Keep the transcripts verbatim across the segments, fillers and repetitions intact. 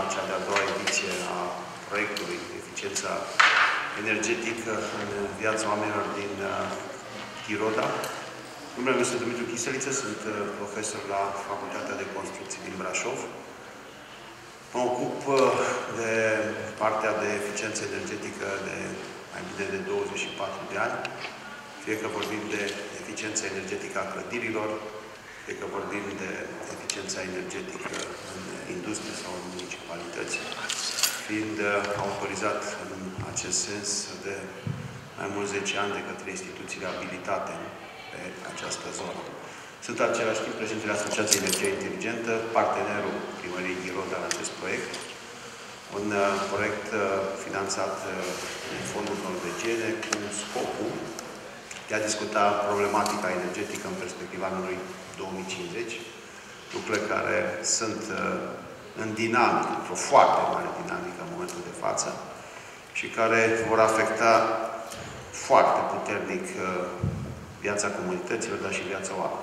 cea de-a doua ediție a proiectului Eficiența energetică în viața oamenilor din Chiroda. Numele meu este Dumitru Chiseliță, sunt profesor la Facultatea de Construcții din Brașov. Mă ocup de partea de eficiență energetică de mai bine de douăzeci și patru de ani, fie că vorbim de eficiența energetică a clădirilor, fie că vorbim de eficiența energetică în industrie sau în municipalități, fiind autorizat în acest sens de mai mult zece ani de către instituțiile abilitate pe această zonă. Sunt în același timp președintele Asociației Energie Inteligentă, partenerul Primăriei Chiroda în acest proiect, un proiect finanțat din fondul norvegiene cu scopul de a discuta problematica energetică în perspectiva anului două mii cincizeci, lucruri care sunt în dinamică, într-o foarte mare dinamică în momentul de față și care vor afecta foarte puternic viața comunităților, dar și viața oamenilor.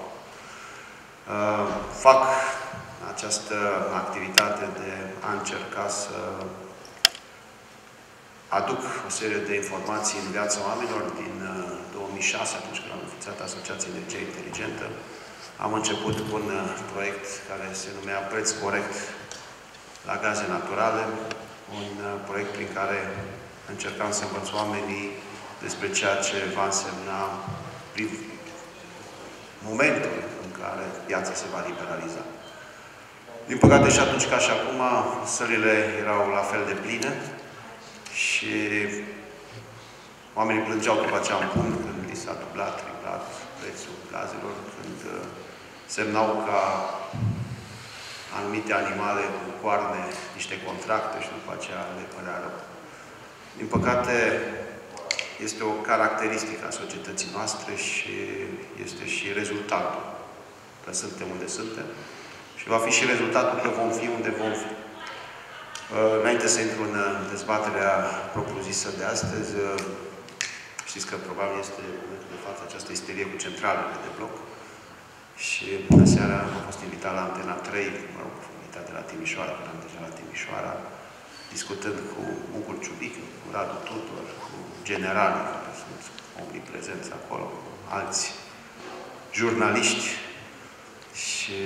Fac această activitate de a încerca să aduc o serie de informații în viața oamenilor. Din două mii șase, atunci când am înființat Asociația Energie Inteligentă, am început cu un proiect care se numea Preț Corect la gaze naturale, un proiect prin care încercam să învăț oamenii despre ceea ce va însemna momentul în care piața se va liberaliza. Din păcate, și atunci ca și acum, sălile erau la fel de pline și oamenii plângeau după aceea în pumn când li s-a dublat, triplat prețul gazelor, când semnau ca anumite animale cu coarne niște contracte și după aceea le părea rău. Din păcate, este o caracteristică a societății noastre și este și rezultatul că suntem unde suntem și va fi și rezultatul că vom fi unde vom fi. Înainte să intru în dezbaterea propriu-zisă de astăzi, știți că probabil este în momentul de față această isterie cu centralele de bloc și aseară am fost invitat la Antena trei, mă rog, invitat de la Timișoara, că am deja la Timișoara, discutând cu Mucur Ciubic, cu Radu Tudor, cu generalii care sunt omniprezenți acolo, cu alți jurnaliști și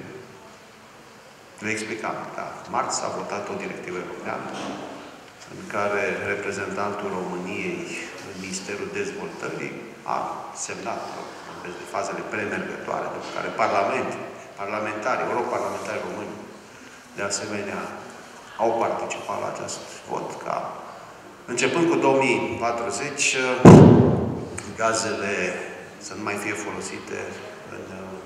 le explicam că marți a votat o directivă europeană în care reprezentantul României în Ministerul Dezvoltării a semnat de fazele premergătoare, după care Parlament, parlamentari, europarlamentari români, de asemenea, au participat la acest vot ca, începând cu două mii patruzeci, gazele să nu mai fie folosite în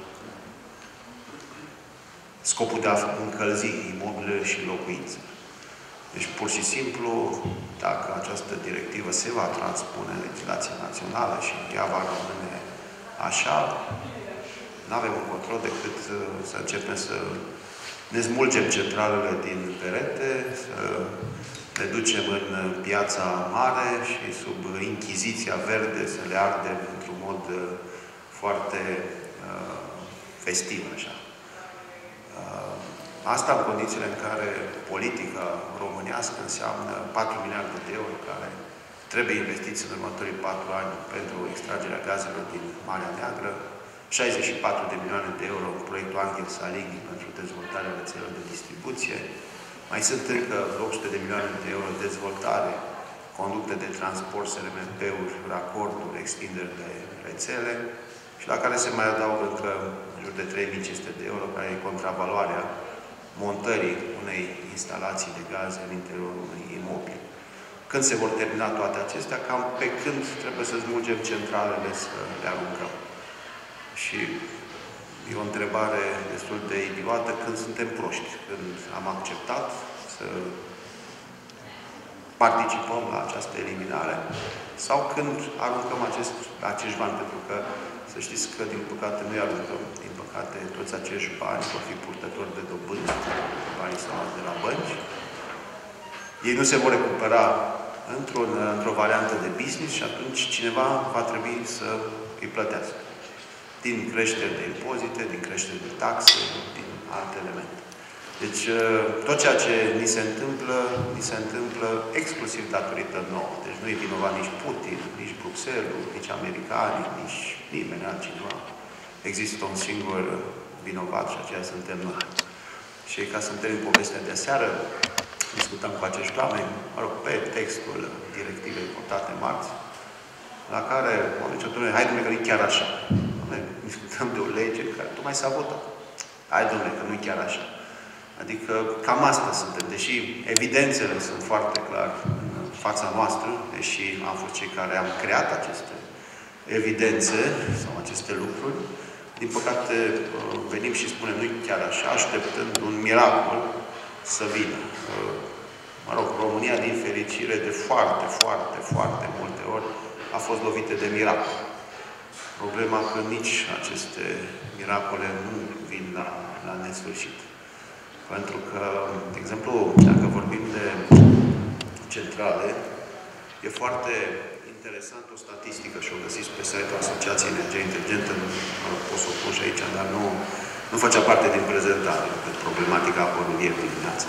scopul de a încălzi imobile și locuințe. Deci, pur și simplu, dacă această directivă se va transpune în legislația națională și ea va rămâne așa, nu avem un control decât să începem să ne smulgem centralele din perete, să le ducem în piața mare și sub inchiziția verde să le ardem într-un mod foarte uh, festiv, așa. Uh, asta în condițiile în care politica românească înseamnă patru miliarde de euro care trebuie investiți în următorii patru ani pentru extragerea gazelor din Marea Neagră, șaizeci și patru de milioane de euro în proiectul Angel Saligny pentru dezvoltarea rețelelor de distribuție. Mai sunt încă opt sute de milioane de euro de dezvoltare, conducte de transport, S R M P-uri, racorduri, extinderi de rețele și la care se mai adaugă încă în jur de trei mii cinci sute de euro, care e contravaloarea montării unei instalații de gaze în interiorul unui imobil. Când se vor termina toate acestea, cam pe când trebuie să smulgem centralele să le aruncăm. Și e o întrebare destul de idiotă, când suntem proști, când am acceptat să participăm la această eliminare sau când aruncăm acest, acești bani, pentru că să știți că, din păcate, nu-i aruncăm. Din păcate, toți acești bani vor fi purtători de dobânzi, banii sunt luați de la bănci. Ei nu se vor recupera într-o într-o variantă de business și atunci cineva va trebui să îi plătească. Din creșteri de impozite, din creșteri de taxe, din alte elemente. Deci, tot ceea ce ni se întâmplă, ni se întâmplă exclusiv datorită nouă. Deci nu e vinovat nici Putin, nici Bruxelles, nici americanii, nici nimeni altcineva. Există un singur vinovat și aceea suntem noi. Și ca să întâlnim povestea de aseară, discutam cu acești oameni, mă rog, pe textul directivei votate marți, la care au zis, domnule, hai domnule, că nu e chiar așa. Domnule, discutăm de o lege care tocmai s-a votat. Hai domnule, că nu e chiar așa. Adică cam asta suntem, deși evidențele sunt foarte clar în fața noastră, deși am fost cei care am creat aceste evidențe sau aceste lucruri, din păcate venim și spunem, nu chiar așa, așteptând un miracol să vină. Mă rog, România, din fericire, de foarte, foarte, foarte multe ori a fost lovită de miracol. Problema că nici aceste miracole nu vin la, la nesfârșit. Pentru că, de exemplu, dacă vorbim de centrale, e foarte interesant o statistică și o găsiți pe site-ul Asociației Energie Inteligentă, pot să o pun și aici, dar nu, nu făcea parte din prezentare, pe problematica apărut ieri dimineața.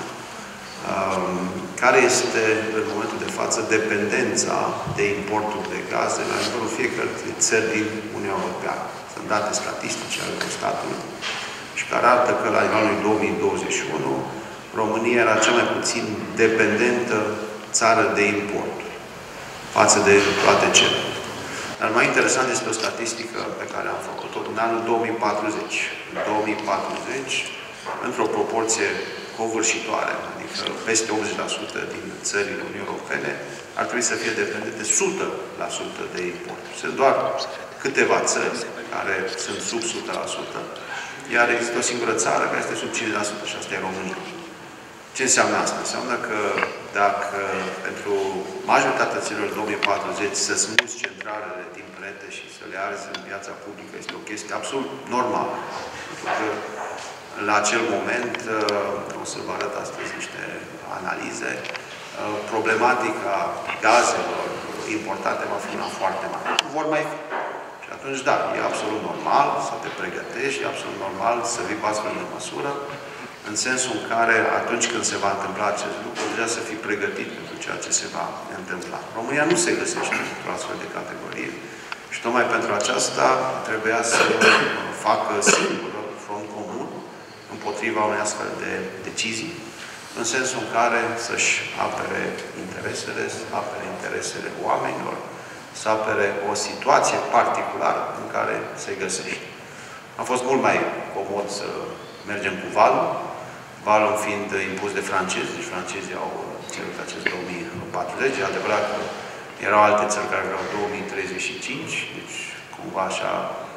Um, care este, în momentul de față, dependența de importuri de gaze la nivelul fiecărei țări din Uniunea Europeană. Sunt date statistice ale statului și care arată că la nivelul două mii douăzeci și unu România era cea mai puțin dependentă țară de importuri față de toate celelalte. Dar mai interesant este o statistică pe care am făcut-o în anul două mii patruzeci. În două mii patruzeci, într-o proporție covârșitoare, adică peste optzeci la sută din țările Uniunii Europene, ar trebui să fie dependente o sută la sută de importuri. Sunt doar câteva țări care sunt sub o sută la sută, iar există o singură țară care este sub cincizeci la sută și asta e România. Ce înseamnă asta? Înseamnă că dacă pentru majoritatea țărilor două mii patruzeci să smuți centralele din plete și să le arzi în piața publică este o chestie absolut normală. Pentru că la acel moment, o să vă arăt astăzi niște analize, problematica gazelor importate va fi una foarte mare. Nu vor mai fi. Și atunci, da, e absolut normal să te pregătești, e absolut normal să vii cu astfel de măsură, în sensul în care, atunci când se va întâmpla acest lucru, deja să fii pregătit pentru ceea ce se va întâmpla. România nu se găsește într-o astfel de categorie. Și tocmai pentru aceasta trebuia să facă singură front comun împotriva unei astfel de decizii, în sensul în care să-și apere interesele, să apere interesele oamenilor, să apere o situație particulară în care se găsește. A fost mult mai comod să mergem cu valul, valul fiind impus de francezi, deci francezii au cerut acest două mii patruzeci, e adevărat că erau alte țări care vreau două mii treizeci și cinci, deci cumva așa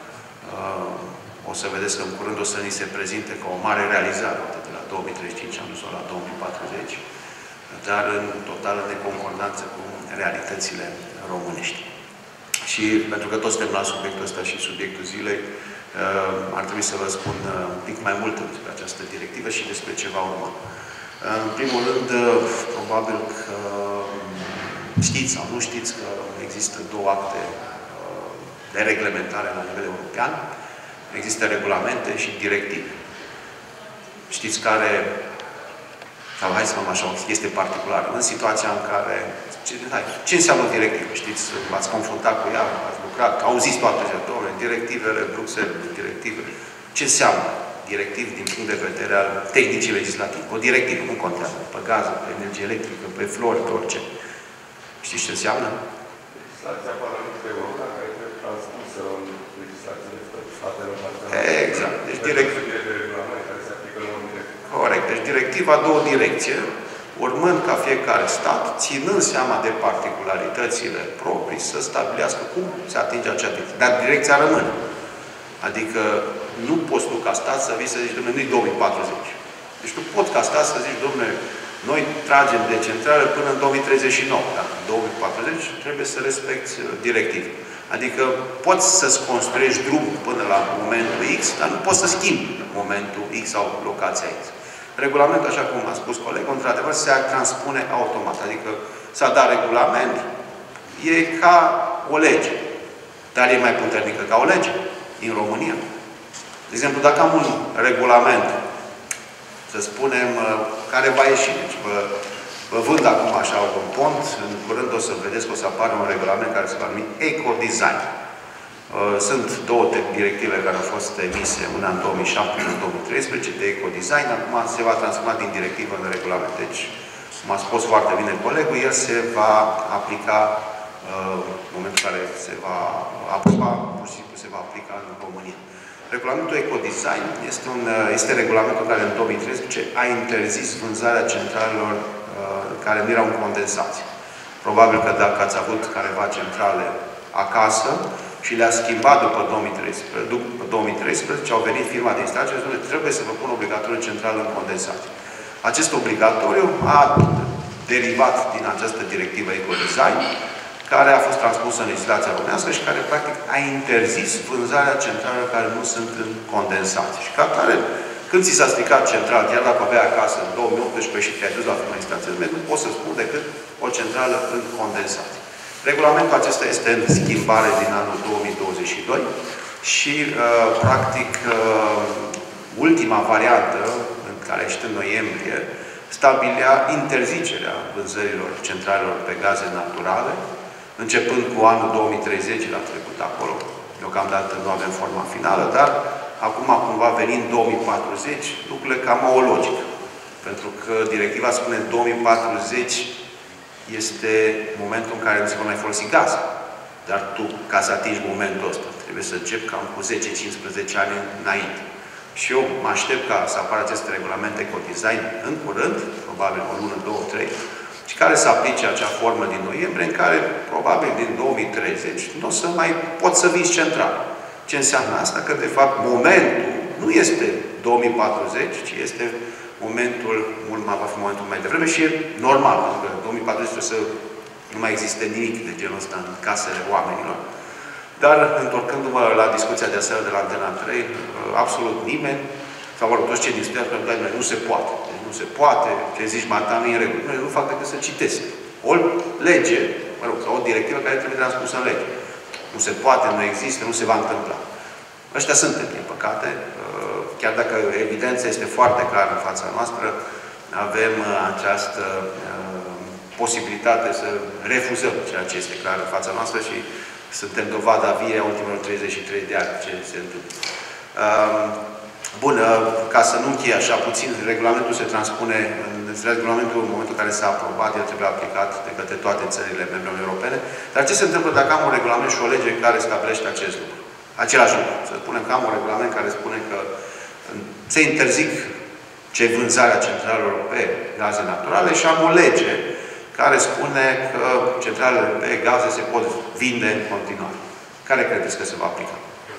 uh, o să vedeți că în curând o să ni se prezinte ca o mare realizare, de la două mii treizeci și cinci am dus-o la două mii patruzeci, dar în totală neconcordanță cu realitățile românești. Și pentru că toți suntem la subiectul ăsta și subiectul zilei, ar trebui să vă spun un pic mai mult despre această directivă și despre ce va urma. În primul rând, probabil că știți sau nu știți că există două acte de reglementare la nivel european. Există regulamente și directive. Știți care, sau hai să spun așa, o chestie particulară, în situația în care, ce, hai, ce înseamnă o directivă? Știți, v-ați confruntat cu ea, ați lucrat, auziți toate acestea, directivele, Bruxelles, directivele. Ce înseamnă directiv din punct de vedere al tehnicii legislative? O directivă, nu contează, pe gază, pe energie electrică, pe flori, pe orice. Știți ce înseamnă? Legislația Parlamentului European care trebuie transpusă în legislațiile statelor naționale. Exact. Deci direct... Corect. Deci directiva dă o direcție, urmând ca fiecare stat, ținând seama de particularitățile proprii, să stabilească cum se atinge acea direcție. Dar direcția rămâne. Adică nu poți tu ca stat să vii să zici, dom'le, nu-i două mii patruzeci. Deci tu poți ca stat să zici, dom'le, noi tragem de centrale până în două mii treizeci și nouă. Dar în două mii patruzeci trebuie să respecti directiv. Adică poți să-ți construiești drumul până la momentul X, dar nu poți să schimbi momentul X sau locația X. Regulamentul, așa cum a spus colegul, într-adevăr, se transpune automat. Adică s-a dat regulament, e ca o lege. Dar e mai puternică ca o lege în România. De exemplu, dacă am un regulament să spunem, care va ieși. Deci vă, vă vând acum așa un pont, în curând o să vedeți că o să apară un regulament care se va numi Ecodesign. Sunt două directive care au fost emise, una în două mii șapte, una în două mii treisprezece, de ecodesign, acum se va transforma din directivă în regulament. Deci, cum a spus foarte bine colegul, el se va aplica în momentul în care se va aproba, pur și simplu se va aplica în România. Regulamentul Ecodesign este, un, este regulamentul care în două mii treisprezece a interzis vânzarea centralelor care nu erau în condensație. Probabil că dacă ați avut careva centrale acasă, și le-a schimbat după două mii treisprezece. După două mii treisprezece au venit firma de instalație și spune trebuie să vă pun obligatoriu centrală în condensație. Acest obligatoriu a derivat din această directivă Ecodesign, care a fost transpusă în legislația românească și care practic a interzis vânzarea centralelor care nu sunt în condensație. Și ca atare, când ți s-a stricat central, chiar dacă avea acasă în două mii optsprezece și te-ai dus la firma de instalație, nu poți să spun decât o centrală în condensație. Regulamentul acesta este în schimbare din anul două mii douăzeci și doi și, uh, practic, uh, ultima variantă, în care a ieșit în noiembrie, stabilea interzicerea vânzărilor centralelor pe gaze naturale, începând cu anul două mii treizeci, l-a trecut acolo. Deocamdată nu avem forma finală, dar acum, cumva, venind două mii patruzeci, lucrurile cam au o logică. Pentru că directiva spune în două mii patruzeci este momentul în care nu se va mai folosi gaz. Dar tu, ca să atingi momentul ăsta, trebuie să începi cam cu zece cincisprezece ani înainte. Și eu mă aștept ca să apară acest regulament Ecodesign în curând, probabil o lună, două, trei, și care să aplice acea formă din noiembrie, în care, probabil, din două mii treizeci, nu o să mai pot să vinzi central. Ce înseamnă asta? Că, de fapt, momentul nu este două mii patruzeci, ci este momentul, mult mai va fi momentul mai devreme și e normal, pentru că două mii patruzeci trebuie să nu mai existe nimic de genul ăsta în casele oamenilor. Dar, întorcându-mă la discuția de aseară de la Antena trei, absolut nimeni, sau mă rog, toți cei din studia, nu se poate. Deci nu se poate, ce zici, mata, nu e în regulă. Nu, nu fac decât să citesc. O lege, mă rog, sau o directivă care trebuie transpusă în lege. Nu se poate, nu există, nu se va întâmpla. Ăștia suntem, din păcate. Chiar dacă evidența este foarte clară în fața noastră, avem această posibilitate să refuzăm ceea ce este clar în fața noastră și suntem dovada vie a ultimelor treizeci și trei de ani ce se întâmplă. Bun, ca să nu încheie așa puțin, regulamentul se transpune, în regulamentul în momentul în care s-a aprobat, el trebuie aplicat de către toate țările membre europene. Dar ce se întâmplă dacă am un regulament și o lege care stabilește acest lucru? Același lucru. Să spunem că am un regulament care spune că se interzic ce vânzarea centralelor pe gaze naturale și am o lege care spune că centralele pe gaze se pot vinde în continuare. Care credeți că se va aplica?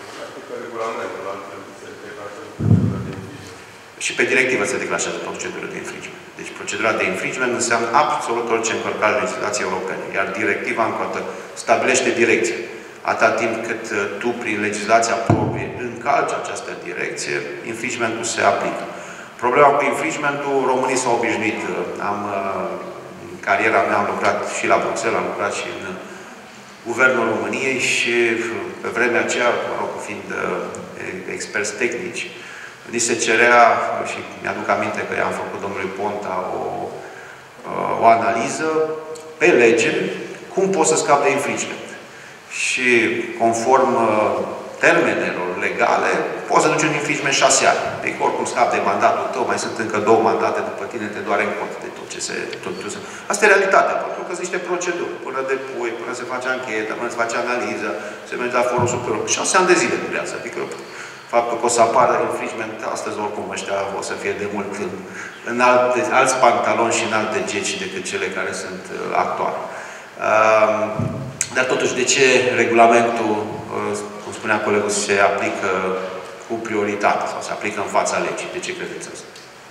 Și pe directivă se declanșează procedură de infringement. Deci procedura de infringement înseamnă absolut orice încălcare a legislației europene. Iar directiva încă stabilește direcția. Atât timp cât tu, prin legislația proprie, încalci această direcție, infringementul se aplică. Problema cu infringementul, românii s-au obișnuit. Am, în cariera mea am lucrat și la Bruxelles, am lucrat și în Guvernul României și pe vremea aceea, mă rog, fiind experți tehnici, ni se cerea, și mi-aduc aminte că i-am făcut domnului Ponta o, o analiză pe lege, cum poți să scapi de infringement. Și conform termenelor legale, poți să duci un infringement șase ani. Deci oricum scapi de mandatul tău, mai sunt încă două mandate după tine, te doare în cont de tot ce se... Tot, tot, asta e realitatea, pentru că sunt niște proceduri. Până depui, până se face anchetă, până se face analiză, se merge la forul superior. șase ani de zile durează. Adică faptul că o să apară infringement, astăzi oricum ăștia o să fie de mult în, în alte, alți pantaloni și în alte geci decât cele care sunt uh, actuale. Uh, dar totuși, de ce regulamentul, uh, cum spunea colegul, se aplică cu prioritate sau se aplică în fața legii? De ce credeți asta?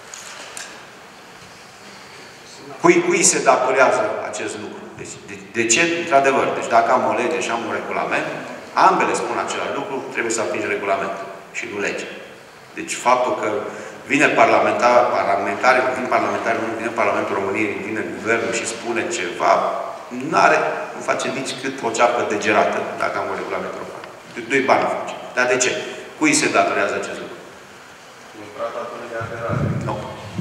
Cui, cui se datorează acest lucru? Deci, de, de ce? Într-adevăr, deci dacă am o lege și am un regulament, ambele spun același lucru, trebuie să aplici regulamentul și nu lege. Deci faptul că vine parlamentar, parlamentare, vin parlamentari, nu vine Parlamentul României, vine Guvernul și spune ceva, nu are, nu face nici cât o ceapă degerată dacă am un regulament european. Doi bani nu face. Dar de ce? Cui se datorează acest lucru? Un tratatul de aderare. Nu.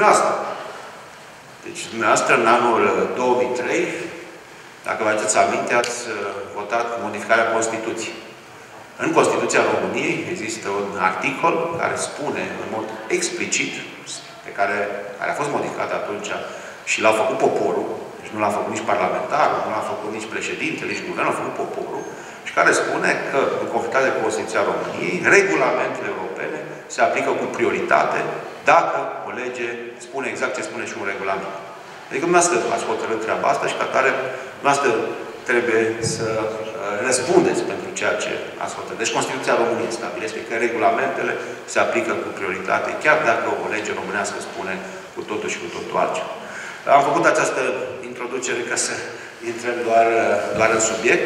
dumneavoastră. Deci, dumneavoastră, în anul două mii trei, dacă vă aduceți aminte, ați votat modificarea Constituției. În Constituția României există un articol care spune în mod explicit, pe care, care a fost modificat atunci și l-a făcut poporul, deci nu l-a făcut nici parlamentarul, nu l-a făcut nici președintele, nici guvernul, l-a făcut poporul, și care spune că, în conformitate cu Constituția României, regulamentele europene se aplică cu prioritate dacă o lege spune exact ce spune și un regulament. Adică dumneavoastră ați hotărât treaba asta și ca tare dumneavoastră trebuie să răspundeți pentru ceea ce ați hotărât. Deci Constituția României stabilește că regulamentele se aplică cu prioritate, chiar dacă o lege românească spune cu totul și cu totul altceva. Am făcut această introducere ca să intrăm doar, doar în subiect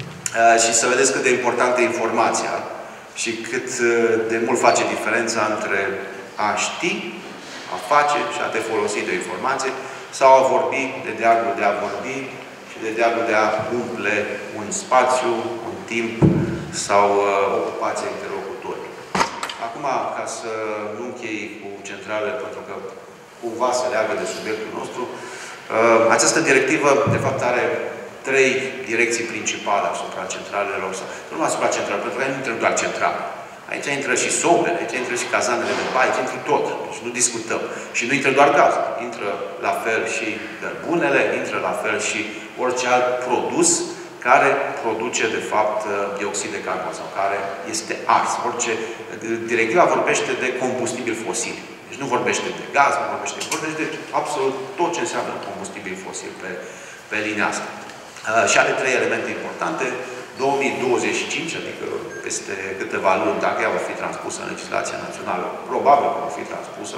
și să vedeți cât de importantă e informația și cât de mult face diferența între a ști, a face și a te folosi de o informație sau a vorbi de deagul de a vorbi și de deagul de a umple un spațiu, un timp sau uh, ocupația interlocutorii. Acum, ca să nu închei cu centrale, pentru că cumva se leagă de subiectul nostru, uh, această directivă, de fapt, are trei direcții principale asupra centralelor. Nu numai asupra centralelor, pentru că nu intră doar centrale. Aici intră și sobele, aici intră și cazanele de bai, aici intră tot. Deci nu discutăm. Și nu intră doar gaz. Intră la fel și gărbunele, intră la fel și orice alt produs care produce, de fapt, dioxid de carbon sau care este ars. Orice... Directiva vorbește de combustibil fosil. Deci nu vorbește de gaz, nu vorbește, vorbește de absolut tot ce înseamnă combustibil fosil pe, pe linia asta. Uh, și are trei elemente importante. două mii douăzeci și cinci, adică peste câteva luni, dacă ea va fi transpusă în legislația națională, probabil că va fi transpusă,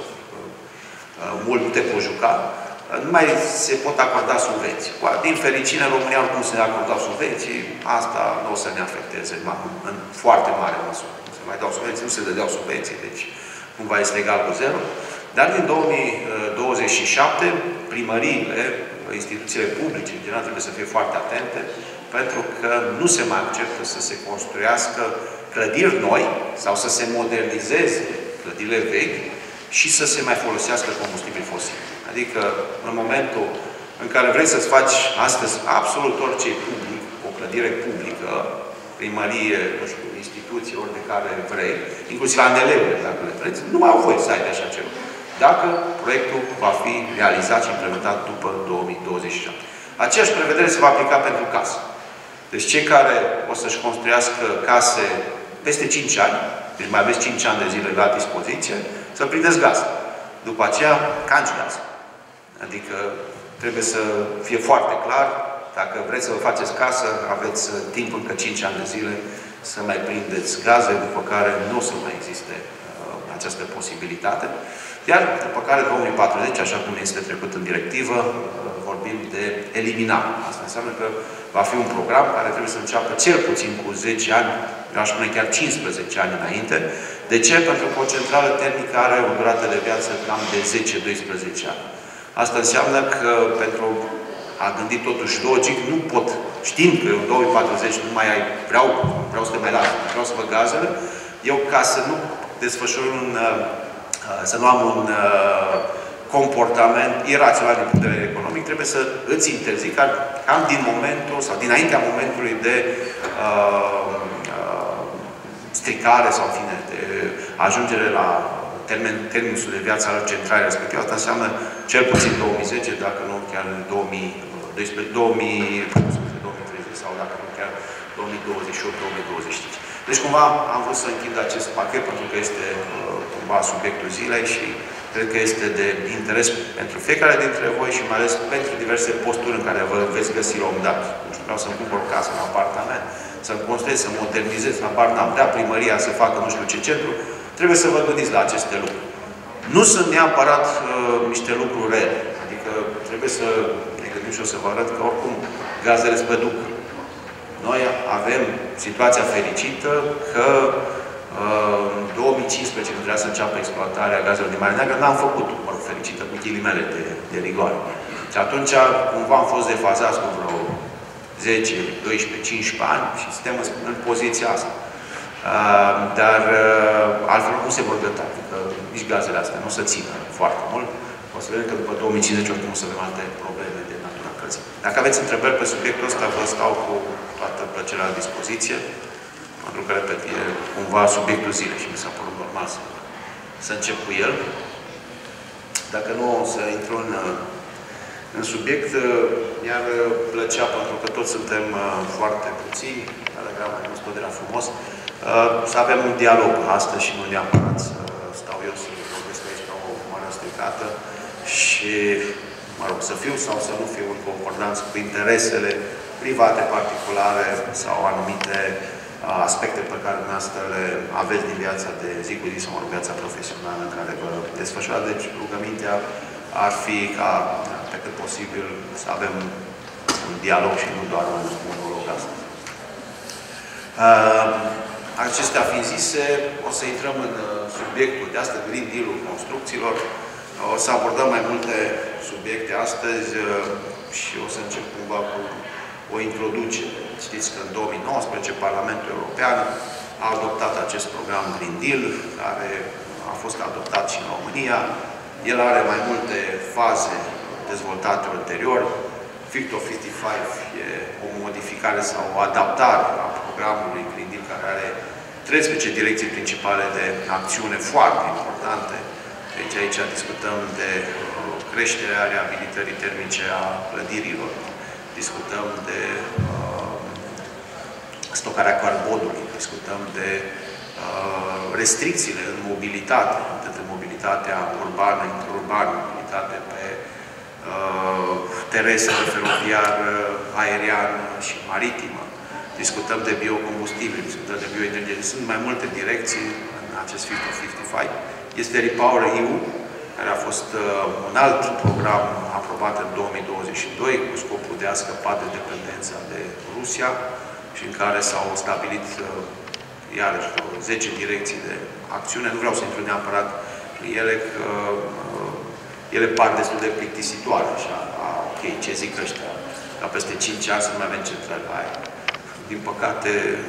mult nu te poți juca, nu mai se pot acorda subvenții. Din fericire, în România nu se acordau subvenții, asta nu o să ne afecteze în foarte mare măsură. Nu se mai dau subvenții, nu se dădeau subvenții, deci cumva este egal cu zero. Dar din două mii douăzeci și șapte, primăriile, instituțiile publice, în general, trebuie să fie foarte atente, pentru că nu se mai acceptă să se construiască clădiri noi sau să se modernizeze clădirile vechi și să se mai folosească combustibil fosil. Adică, în momentul în care vrei să-ți faci astăzi absolut orice public, o clădire publică, primărie, nu știu, instituție, ori de care vrei, inclusiv A N L-urile, dacă le vreți, nu mai au voie să ai de așa ceva. Dacă proiectul va fi realizat și implementat după două mii douăzeci și șapte. Aceeași prevedere se va aplica pentru casă. Deci cei care o să-și construiască case peste cinci ani, deci mai aveți cinci ani de zile la dispoziție, să prindeți gaz. După aceea, canci gaz. Adică trebuie să fie foarte clar, dacă vreți să vă faceți casă, aveți timp încă cinci ani de zile să mai prindeți gaze, după care nu o să mai existe uh, această posibilitate. Iar după care două mii patruzeci, așa cum este trecut în directivă, vorbim de eliminare. Asta înseamnă că va fi un program care trebuie să înceapă cel puțin cu zece ani, eu aș spune chiar cincisprezece ani înainte. De ce? Pentru că o centrală termică are o durată de viață cam de zece doisprezece ani. Asta înseamnă că pentru a gândi totuși logic, nu pot, știind că în două mii patruzeci nu mai ai, vreau, vreau să te mai las, vreau să văd gazele, eu ca să nu desfășur un să nu am un uh, comportament irațional din punct de vedere economic, trebuie să îți interzic cam din momentul sau dinaintea momentului de uh, uh, stricare sau, în fine, de ajungere la termen, termenul de viață al centralei respective. Asta înseamnă cel puțin două mii zece, dacă nu chiar două mii doisprezece, două mii treizeci sau dacă nu chiar două mii douăzeci și opt două mii douăzeci și cinci. Deci, cumva, am vrut să închid acest pachet, pentru că este uh, cumva subiectul zilei și cred că este de interes pentru fiecare dintre voi și mai ales pentru diverse posturi în care vă veți găsi la un dat. Nu știu, vreau să-mi cumpăr o casă, un apartament, să-mi construiesc, să modernizez, să apartament, vrea primăria să facă nu știu ce centru. Trebuie să vă gândiți la aceste lucruri. Nu sunt neapărat uh, niște lucruri rele. Adică trebuie să ne gândim și o să vă arăt că oricum gazele se păduc. Noi avem situația fericită că în două mii cincisprezece, când trebuia să înceapă exploatarea gazelor din Marea Neagră, n-am făcut, mă rog, fericită cu ghilimele de, de rigoare. Și atunci, cumva am fost defazați cu vreo zece, doisprezece, cincisprezece ani și suntem în, în poziția asta. Uh, dar uh, altfel nu se vor găta, adică nici gazele astea nu se țină foarte mult. o să vedem că după două mii cincizeci oricum o să avem alte probleme de natura încălzirii. Dacă aveți întrebări pe subiectul ăsta, vă stau cu toată plăcerea la dispoziție, pentru că, repet, e cumva subiectul zilei și mi s-a părut normal să, să încep cu el. Dacă nu, o să intru în, în subiect, mi-ar plăcea, pentru că toți suntem foarte puțini, Telegram mai mult păderea frumos, să avem un dialog astăzi și nu neapărat să stau eu să vorbesc aici ca o mare stricată și, mă rog, să fiu sau să nu fiu în concordanță cu interesele private, particulare sau anumite aspecte pe care dumneavoastră le aveți din viața de zi cu zi sau în viața profesională în care vă desfășurați. Deci rugămintea ar fi ca, pe cât posibil, să avem un dialog și nu doar un monolog astăzi. Acestea fiind zise, o să intrăm în subiectul de astăzi, Green Deal-ul construcțiilor. O să abordăm mai multe subiecte astăzi și o să încep cumva cu o introducere. Știți că în două mii nouăsprezece Parlamentul European a adoptat acest program Green Deal, care a fost adoptat și în România. El are mai multe faze dezvoltate ulterior. Fit for cincizeci și cinci e o modificare sau o adaptare a programului Green Deal, care are treisprezece direcții principale de acțiune foarte importante. Deci aici discutăm de creșterea reabilitării termice a clădirilor, discutăm de uh, stocarea carbonului, discutăm de uh, restricțiile în mobilitate, atât în mobilitatea urbană, interurbană, mobilitate pe uh, terestră, feroviar, aerian și maritimă. Discutăm de biocombustibili, discutăm de bioenergie. Sunt mai multe direcții în acest Fit for cincizeci. Este Repower E U, care a fost uh, un alt program aprobat în două mii douăzeci și doi cu scopul de a scăpa de dependența de Rusia și în care s-au stabilit uh, iarăși zece direcții de acțiune. Nu vreau să intru neapărat în ele, că uh, ele par destul de plictisitoare. Așa, a, ok, ce zic ăștia? Ca peste cinci ani să nu mai avem centrale aia. Din păcate,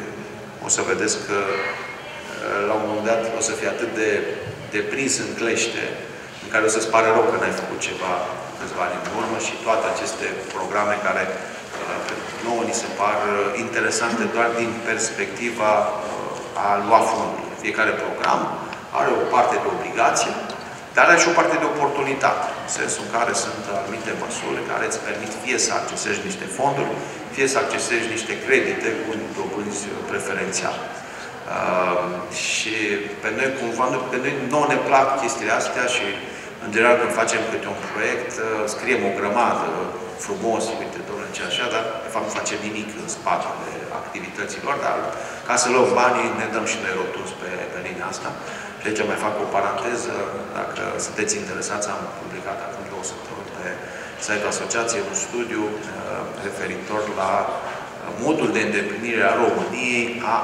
o să vedeți că uh, la un moment dat o să fie atât de, de prins în clește, în care o să-ți pare rău că n-ai făcut ceva câțiva ani în urmă și toate aceste programe care uh, nouă ni se par interesante doar din perspectiva uh, a lua fonduri. Fiecare program are o parte de obligație, dar are și o parte de oportunitate, în sensul în care sunt anumite măsuri care îți permit fie să accesezi niște fonduri, fie să accesezi niște credite cu dobânzi preferențiale. Uh, și pe noi, cumva, pe noi nouă ne plac chestiile astea și, în general, când facem câte un proiect, uh, scriem o grămadă frumos, uite, domnule, ce așa, dar, de fapt, nu facem nimic în spatele activităților, dar, ca să luăm banii, ne dăm și noi rotunzi pe, pe linia asta. Și aici mai fac o paranteză, dacă sunteți interesați, am publicat acum două săptămâni pe site-ul Asociației un studiu uh, referitor la uh, modul de îndeplinire a României a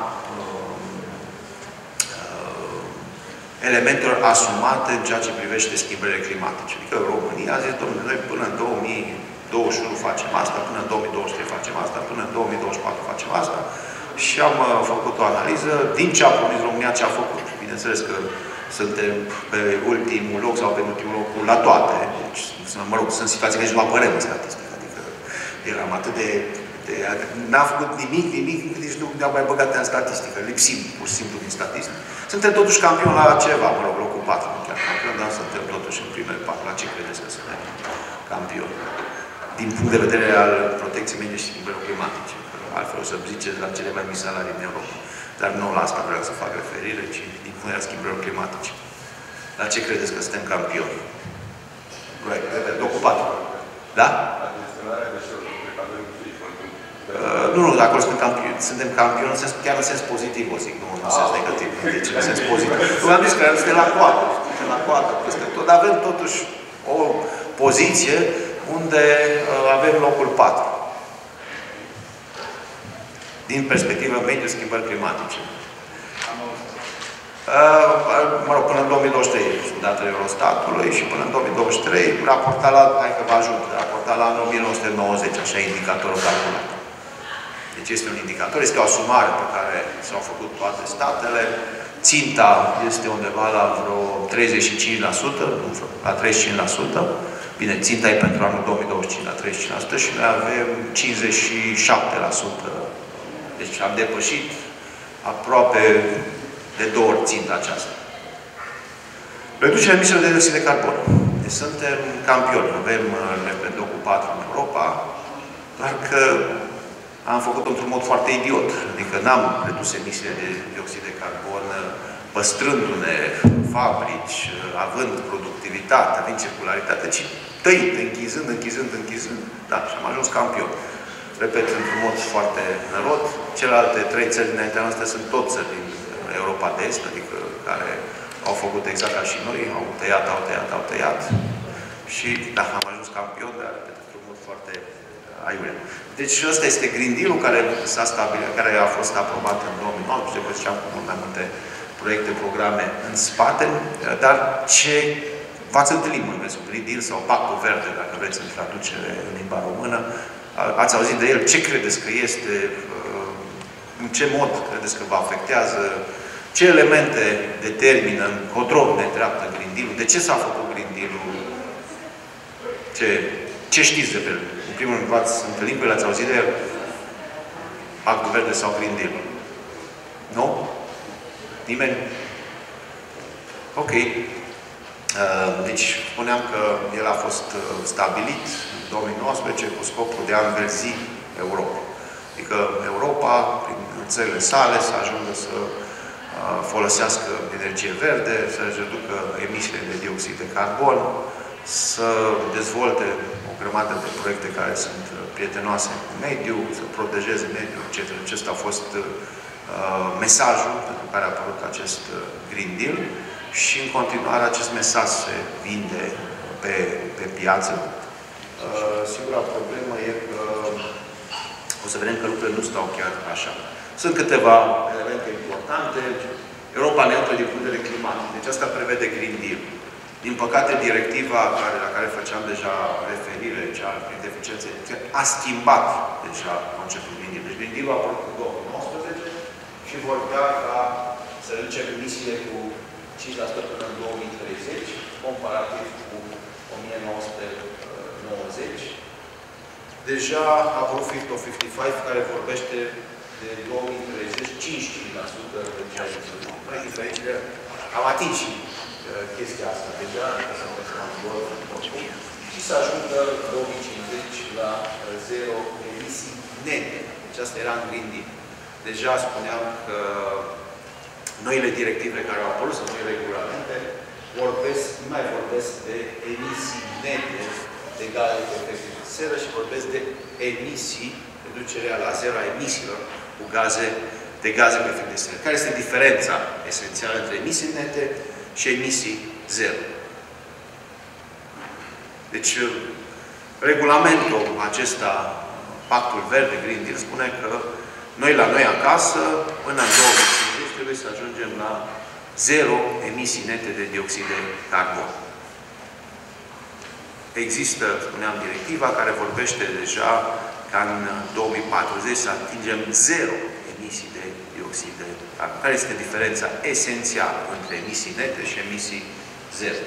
elementelor asumate în ceea ce privește schimbările climatice. Adică România a zis, domnule, noi până în două mii douăzeci și unu facem asta, până în două mii douăzeci și trei facem asta, până în două mii douăzeci și patru facem asta. Și am uh, făcut o analiză din ce a promis România, ce a făcut. Bineînțeles că suntem pe ultimul loc sau pe ultimul loc la toate. Deci, mă rog, sunt situații că nici nu apărăm în statistică. Adică eram atât de... de n-am făcut nimic, nimic, nici nu ne-am mai băgat în statistică. Lipsim, pur și simplu, din statistică. Suntem totuși campioni la ceva, mă rog, locul patru, nu chiar campion, dar suntem totuși în primele patru. La ce credeți că suntem campioni? Din punct de vedere al protecției mediului și schimbărilor climatice. Altfel o să ziceți la cele mai mici salarii în Europa. Dar nu la asta vreau să fac referire, ci din punct de vedere al schimbărilor climatice. La ce credeți că suntem campioni? Right, repet, locul patru. Da? Uh, nu, nu, acolo suntem campioni, suntem campioni chiar în sens pozitiv, o zic, nu în sens negativ. Deci în sens pozitiv. Nu am zis că suntem la coadă, suntem la coadă peste tot, dar avem totuși o poziție unde uh, avem locul patru. Din perspectiva mediului schimbări climatice. Uh, mă rog, până în două mii douăzeci și trei sunt datele Eurostatului și până în două mii douăzeci și trei raportat la, hai că vă ajut, raportat la anul o mie nouă sute nouăzeci, așa e indicatorul calculat. Deci este un indicator, este o asumare pe care s-au făcut toate statele. Ținta este undeva la vreo treizeci și cinci la sută, la treizeci și cinci la sută. Bine, ținta e pentru anul două mii douăzeci și cinci la treizeci și cinci la sută și noi avem cincizeci și șapte la sută. Deci am depășit aproape de două ori ținta aceasta. Reducerea emisiilor de dioxid de carbon. Deci suntem campioni. Avem, repet, locul patru în Europa, doar că am făcut într-un mod foarte idiot. Adică n-am redus emisiile de dioxid de carbon păstrându-ne fabrici, având productivitate, având circularitate, ci tăit, închizând, închizând, închizând. Da, și am ajuns campion. Repet, într-un mod foarte nărod. Celelalte trei țări dinaintea noastră sunt tot țări din Europa de Est, adică care au făcut exact ca și noi, au tăiat, au tăiat, au tăiat. Și, da, am ajuns campion, dar, repet, într-un mod foarte aiurea. Deci ăsta este Green Deal-ul care s-a stabilit, care a fost aprobat în două mii nouăsprezece, vă ziceam, cu mult mai multe proiecte, programe în spate, dar ce v-ați întâlnit mult despre Green Deal sau Pactul Verde, dacă vreți în traducere în limba română, ați auzit de el, ce credeți că este, în ce mod credeți că vă afectează, ce elemente determină, încotro ne dreaptă Green Deal-ul, de ce s-a făcut Green Deal-ul, ce, ce știți de pe el? În primul rând, v-ați întâlnit cu el, ați auzit de el? Pactul Verde sau Green Deal? Nu? Nimeni? Ok. Deci, spuneam că el a fost stabilit în două mii nouăsprezece cu scopul de a înverzi Europa. Adică Europa, prin țările sale, să ajungă să folosească energie verde, să reducă emisiile de dioxid de carbon, să dezvolte o grămadă de proiecte care sunt prietenoase cu mediul, să protejeze mediul, et cetera. Acesta a fost uh, mesajul pentru care a apărut acest uh, Green Deal și în continuare acest mesaj se vinde pe, pe piață. Uh, singura problemă e că o să vedem că lucrurile nu stau chiar așa. Sunt câteva elemente importante. Europa neutră din punct de vedere climatic. Deci asta prevede Green Deal. Din păcate, directiva care, la care făceam deja referire, cea de eficiență, a schimbat deja conceptul Green Deal. Deci Green Deal a apărut în două mii nouăsprezece și vorbea ca să reducem emisiile cu cinci la sută până în două mii treizeci, comparativ cu o mie nouă sute nouăzeci. Deja a apărut Fit for cincizeci și cinci, care vorbește de două mii treizeci, cincizeci și cinci la sută reducerea emisiilor. Noi, diferențele, am atins chestia asta deja, că să și să ajungă în două mii cincizeci la zero emisii nete. Deci asta era în Green Deal. Deja spuneam că noile directive care au apărut, sau noile regulamente, vorbesc, nu mai vorbesc de emisii nete de gaze cu efect de seră și vorbesc de emisii, reducerea la zero a emisiilor cu gaze, de gaze cu efect de seră. Care este diferența esențială între emisii nete și emisii zero? Deci, regulamentul acesta, Pactul Verde, Green Deal, spune că noi la noi acasă, până în două mii cincizeci, trebuie să ajungem la zero emisii nete de dioxid de carbon. Există, spuneam, directiva care vorbește deja ca în două mii patruzeci să atingem zero emisii de dioxid de carbon. Care este diferența esențială între emisii nete și emisii zero?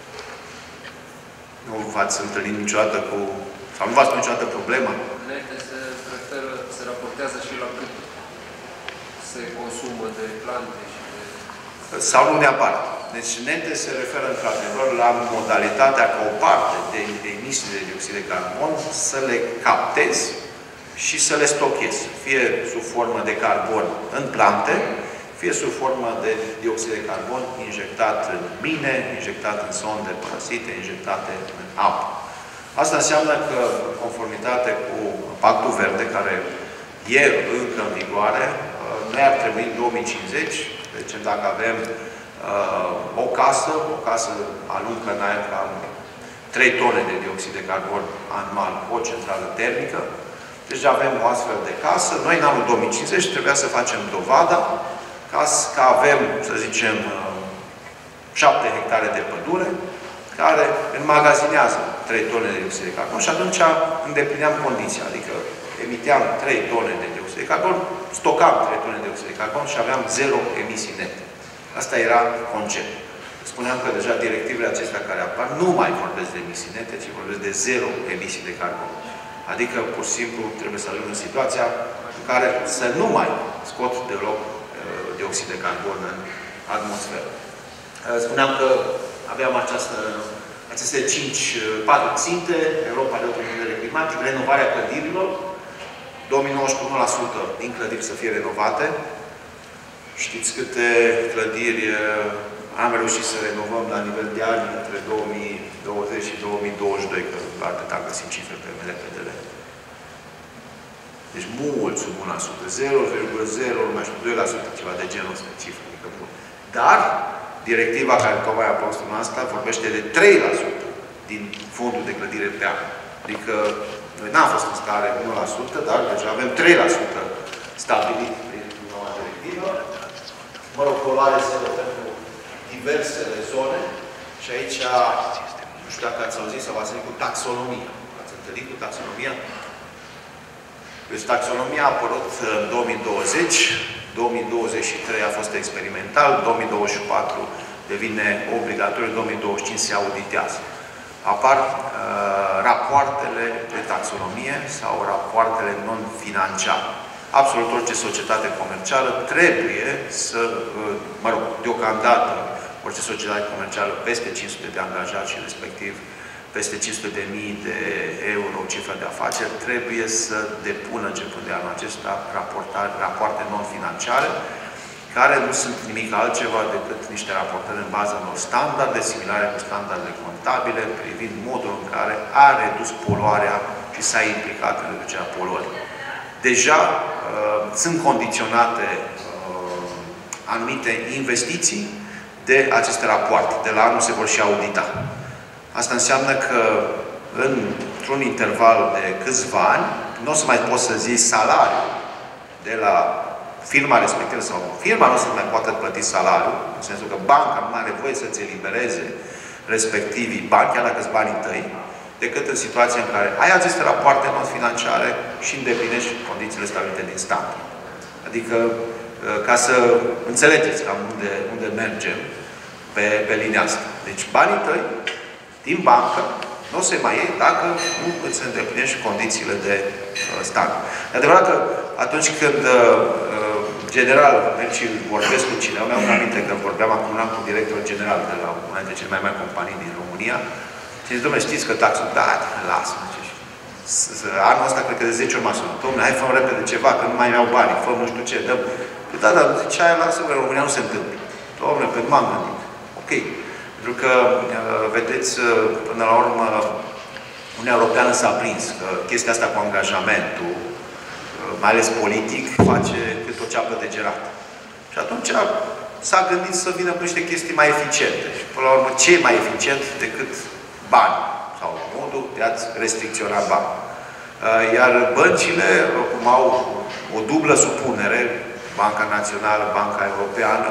Nu v-ați întâlnit niciodată cu... sau nu v-ați pus niciodată problema? Nete se referă, se raportează și la cât se consumă de plante și de... Sau nu neapărat. Deci nete se referă într-adevăr la modalitatea ca o parte de emisii de dioxid de carbon să le captezi și să le stochezi. Fie sub formă de carbon în plante, fie sub formă de dioxid de carbon injectat în mine, injectat în sonde părăsite, injectate în apă. Asta înseamnă că, în conformitate cu Pactul Verde, care e încă în vigoare, noi ar trebui în două mii cincizeci, deci dacă avem uh, o casă, o casă aruncă în aer cam trei tone de dioxid de carbon anual cu o centrală termică, deci avem o astfel de casă. Noi, în anul două mii cincizeci, trebuia să facem dovada ca că avem, să zicem, șapte hectare de pădure care înmagazinează trei tone de dioxid de carbon și atunci îndeplineam condiția, adică emiteam trei tone de dioxid de carbon, stocam trei tone de dioxid de carbon și aveam zero emisii nete. Asta era conceptul. Spuneam că deja directivele acestea care apar nu mai vorbesc de emisii nete, ci vorbesc de zero emisii de carbon. Adică, pur și simplu, trebuie să ajung în situația în care să nu mai scot deloc dioxid de carbon în atmosferă. Spuneam că aveam această, aceste cinci, patru ținte, Europa de punct de vedere climatic, renovarea clădirilor, două mii nouăsprezece unu la sută din clădiri să fie renovate. Știți câte clădiri am reușit să renovăm la nivel de ani între două mii douăzeci și două mii douăzeci și doi, că atât am găsit cifre pe M L P D L. Deci mult sub unu la sută, zero virgulă zero, nu mai știu, doi la sută, ceva de genul ăsta, cifre, adică bun. Dar, directiva care tocmai a fost în asta vorbește de trei la sută din fondul de clădire pe an. Adică noi n-am fost în stare unu la sută, dar deja avem trei la sută stabilit prin noua directivă. Mă rog, poluare zero pentru diversele zone și aici, nu știu dacă ați auzit sau v-ați întâlnit cu taxonomia. Ați întâlnit cu taxonomia? Deci taxonomia a apărut în două mii douăzeci, două mii douăzeci și trei a fost experimental, două mii douăzeci și patru devine obligatoriu, două mii douăzeci și cinci se auditează. Apar uh, rapoartele de taxonomie sau rapoartele non-financiare. Absolut orice societate comercială trebuie să, uh, mă rog, deocamdată, orice societate comercială peste cinci sute de angajați și respectiv peste cinci sute de mii de euro cifra de afaceri, trebuie să depună, începând de anul acesta, rapoarte non-financiare, care nu sunt nimic altceva decât niște raportări în baza unor standarde similare cu standardele contabile, privind modul în care a redus poluarea și s-a implicat în reducerea poluării. Deja uh, sunt condiționate uh, anumite investiții de aceste rapoarte. De la anul se vor și audita. Asta înseamnă că într-un interval de câțiva ani nu o să mai poți să zici salariul de la firma respectivă sau firma nu o să mai poată plăti salariul, în sensul că banca nu mai are voie să-ți elibereze respectivii bani, chiar dacă sunt banii tăi, decât în situația în care ai aceste rapoarte non-financiare și îndeplinești condițiile stabilite din stat. Adică, ca să înțelegeți cam unde, unde mergem pe, pe linia asta. Deci banii tăi din bancă nu o să mai iei dacă nu îți îndeplinești condițiile de uh, stat. E adevărat că atunci când uh, general merg și vorbesc cu cineva, mi-am aminte că vorbeam acum cu directorul general de la una dintre cele mai mari companii din România și zice, dom'le, știți că taxul, da, lasă, anul ăsta cred că de zece ori m-a sunat. Dom'le, hai fă repede ceva, că nu mai iau bani, fă nu știu ce, dăm. Păi da, dar zice, aia lasă, în România nu se întâmplă. Dom'le, pe m-am gândit. Ok. Pentru că, vedeți, până la urmă, Uniunea Europeană s-a prins că chestia asta cu angajamentul, mai ales politic, face cât o ceapă de gerat. Și atunci s-a gândit să vină cu niște chestii mai eficiente. Și, până la urmă, ce e mai eficient decât bani? Sau modul de a-ți restricționa bani. Iar băncile, cum au o dublă supunere, Banca Națională, Banca Europeană,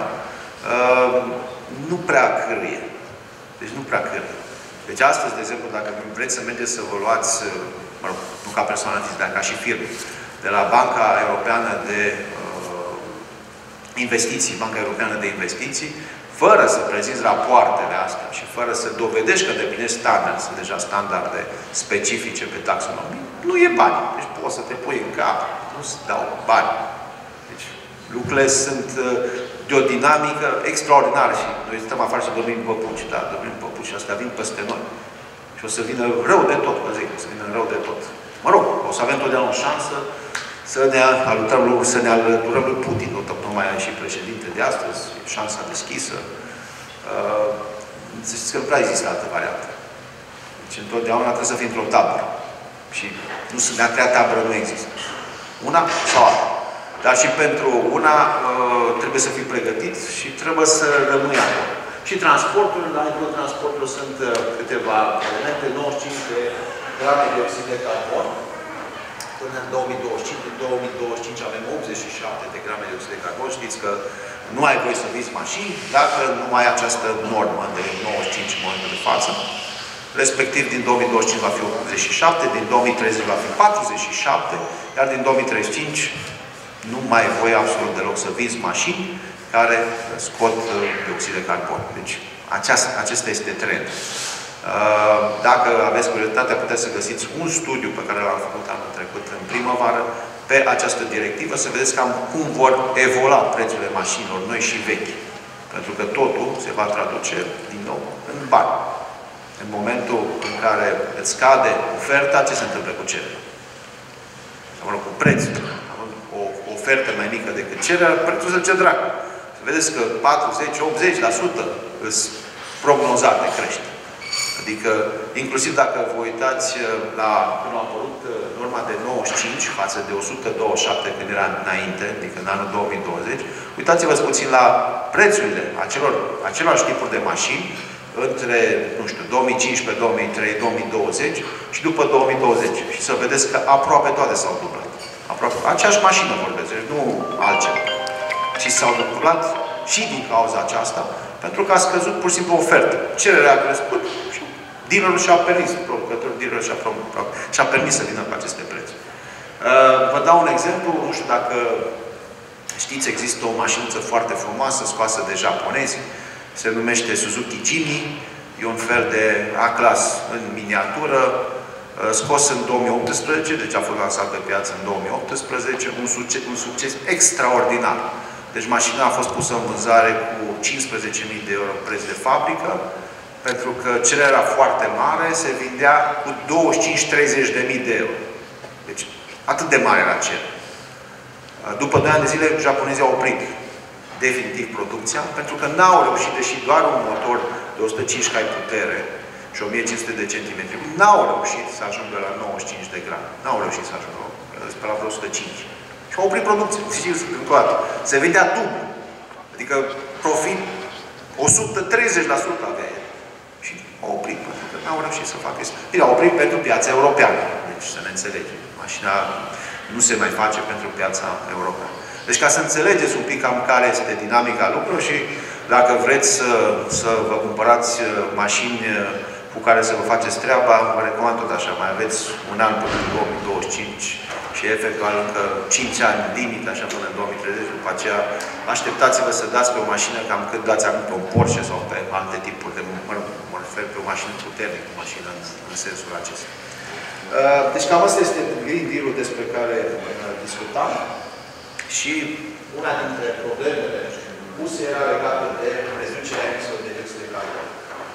nu prea cârâie. Deci nu prea cârâie. Deci astăzi, de exemplu, dacă vreți să mergeți să vă luați, mă rog, nu ca persoană fizică, dar ca și firmă, de la Banca Europeană de uh, Investiții, Banca Europeană de Investiții, fără să prezinți rapoartele astea și fără să dovedești că îndeplinești standarde, sunt deja standarde specifice pe taxonomie, nu e bani. Deci poți să te pui în cap, nu-ți dau bani. Deci lucrurile sunt de o dinamică extraordinară și noi stăm afară și dormim în păpuci, da, dormim în păpuci și astea vin peste noi. Și o să vină rău de tot, vă zic, o să vină rău de tot. Mă rog, o să avem totdeauna o șansă să ne alăturăm, să ne alăturăm lui Putin. Nu tocmai a ieșit președinte de astăzi, șansa deschisă. Uh, să știți că nu prea există altă variantă. Deci întotdeauna trebuie să fii într-o tabără. Și nu sunt de a treia tabără, nu există. Una sau alta. Dar și pentru una uh, trebuie să fii pregătit și trebuie să rămâi acolo. Și transportul, la nivelul transportului sunt uh, câteva elemente, nouăzeci și cinci de grame de dioxid de carbon. Până în două mii douăzeci și cinci, în două mii douăzeci și cinci avem optzeci și șapte de grame de dioxid de carbon. Știți că nu ai voie să vinzi mașini dacă nu ai această normă de nouăzeci și cinci în momentul de față. respectiv din două mii douăzeci și cinci va fi optzeci și șapte, din două mii treizeci va fi patruzeci și șapte, iar din două mii treizeci și cinci nu mai e voie absolut deloc să vinzi mașini care scot dioxid de carbon. Deci, aceasta, acesta este trend. Dacă aveți curiozitatea, puteți să găsiți un studiu pe care l-am făcut anul trecut în primăvară pe această directivă, să vedeți cam cum vor evolua prețurile mașinilor noi și vechi. Pentru că totul se va traduce, din nou, în bani. În momentul în care îți scade oferta, ce se întâmplă cu cererea? Sau cu prețul. O ofertă mai mică decât cererea, prețul se duce dracu. Vedeți că patruzeci la optzeci la sută sunt prognozate crește. Adică, inclusiv dacă vă uitați la când a apărut norma de nouăzeci și cinci față de o sută douăzeci și șapte când era înainte, adică în anul două mii douăzeci, uitați-vă puțin la prețurile acelor, acelor tipuri de mașini între, nu știu, două mii cincisprezece, două mii trei, două mii douăzeci și după două mii douăzeci. Și să vedeți că aproape toate s-au dublat. Aproape. Aceeași mașină vorbesc, deci nu altceva. Și s-au dublat și din cauza aceasta, pentru că a scăzut pur și simplu ofertă. Cererea a crescut și dealerul și-a permis, producătorul dealerul și-a, și-a permis să vină cu aceste prețuri. Uh, vă dau un exemplu, nu știu dacă știți, există o mașinuță foarte frumoasă, scoasă de japonezi, se numește Suzuki Jimny, e un fel de A-Class în miniatură, scos în două mii optsprezece, deci a fost lansat pe piață în două mii optsprezece, un succes, un succes extraordinar. Deci mașina a fost pusă în vânzare cu cincisprezece mii de euro preț de fabrică, pentru că cererea era foarte mare, se vindea cu douăzeci și cinci treizeci de mii de euro. Deci atât de mare era cererea. După doi ani de zile, japonezii au oprit definitiv producția, pentru că n-au reușit, deși doar un motor de o sută cinci cai putere și o mie cinci sute de centimetri, n-au reușit să ajungă la nouăzeci și cinci de grame. N-au reușit să ajungă pe la vreo o sută cinci. Și au oprit producția. Încă o dată. Se vendea dublu. Adică profit o sută treizeci la sută avea el. Și au oprit, pentru că n-au reușit să facă asta. Bine, au oprit pentru piața europeană. Deci să ne înțelegem. Mașina nu se mai face pentru piața europeană. Deci ca să înțelegeți un pic cam care este dinamica lucrurilor și dacă vreți să, să vă cumpărați mașini cu care să vă faceți treaba, vă recomand tot așa. Mai aveți un an până în două mii douăzeci și cinci și efectual încă cinci ani limit, așa până în două mii treizeci. După aceea, așteptați-vă să dați pe o mașină cam cât dați acum pe un Porsche sau pe alte tipuri de, mă rog, mă refer pe o mașină puternică, o mașină în, în sensul acesta. Deci cam asta este Green Deal-ul despre care discutam. Și una dintre problemele puse era legată de reducerea emisiilor de dioxid de carbon.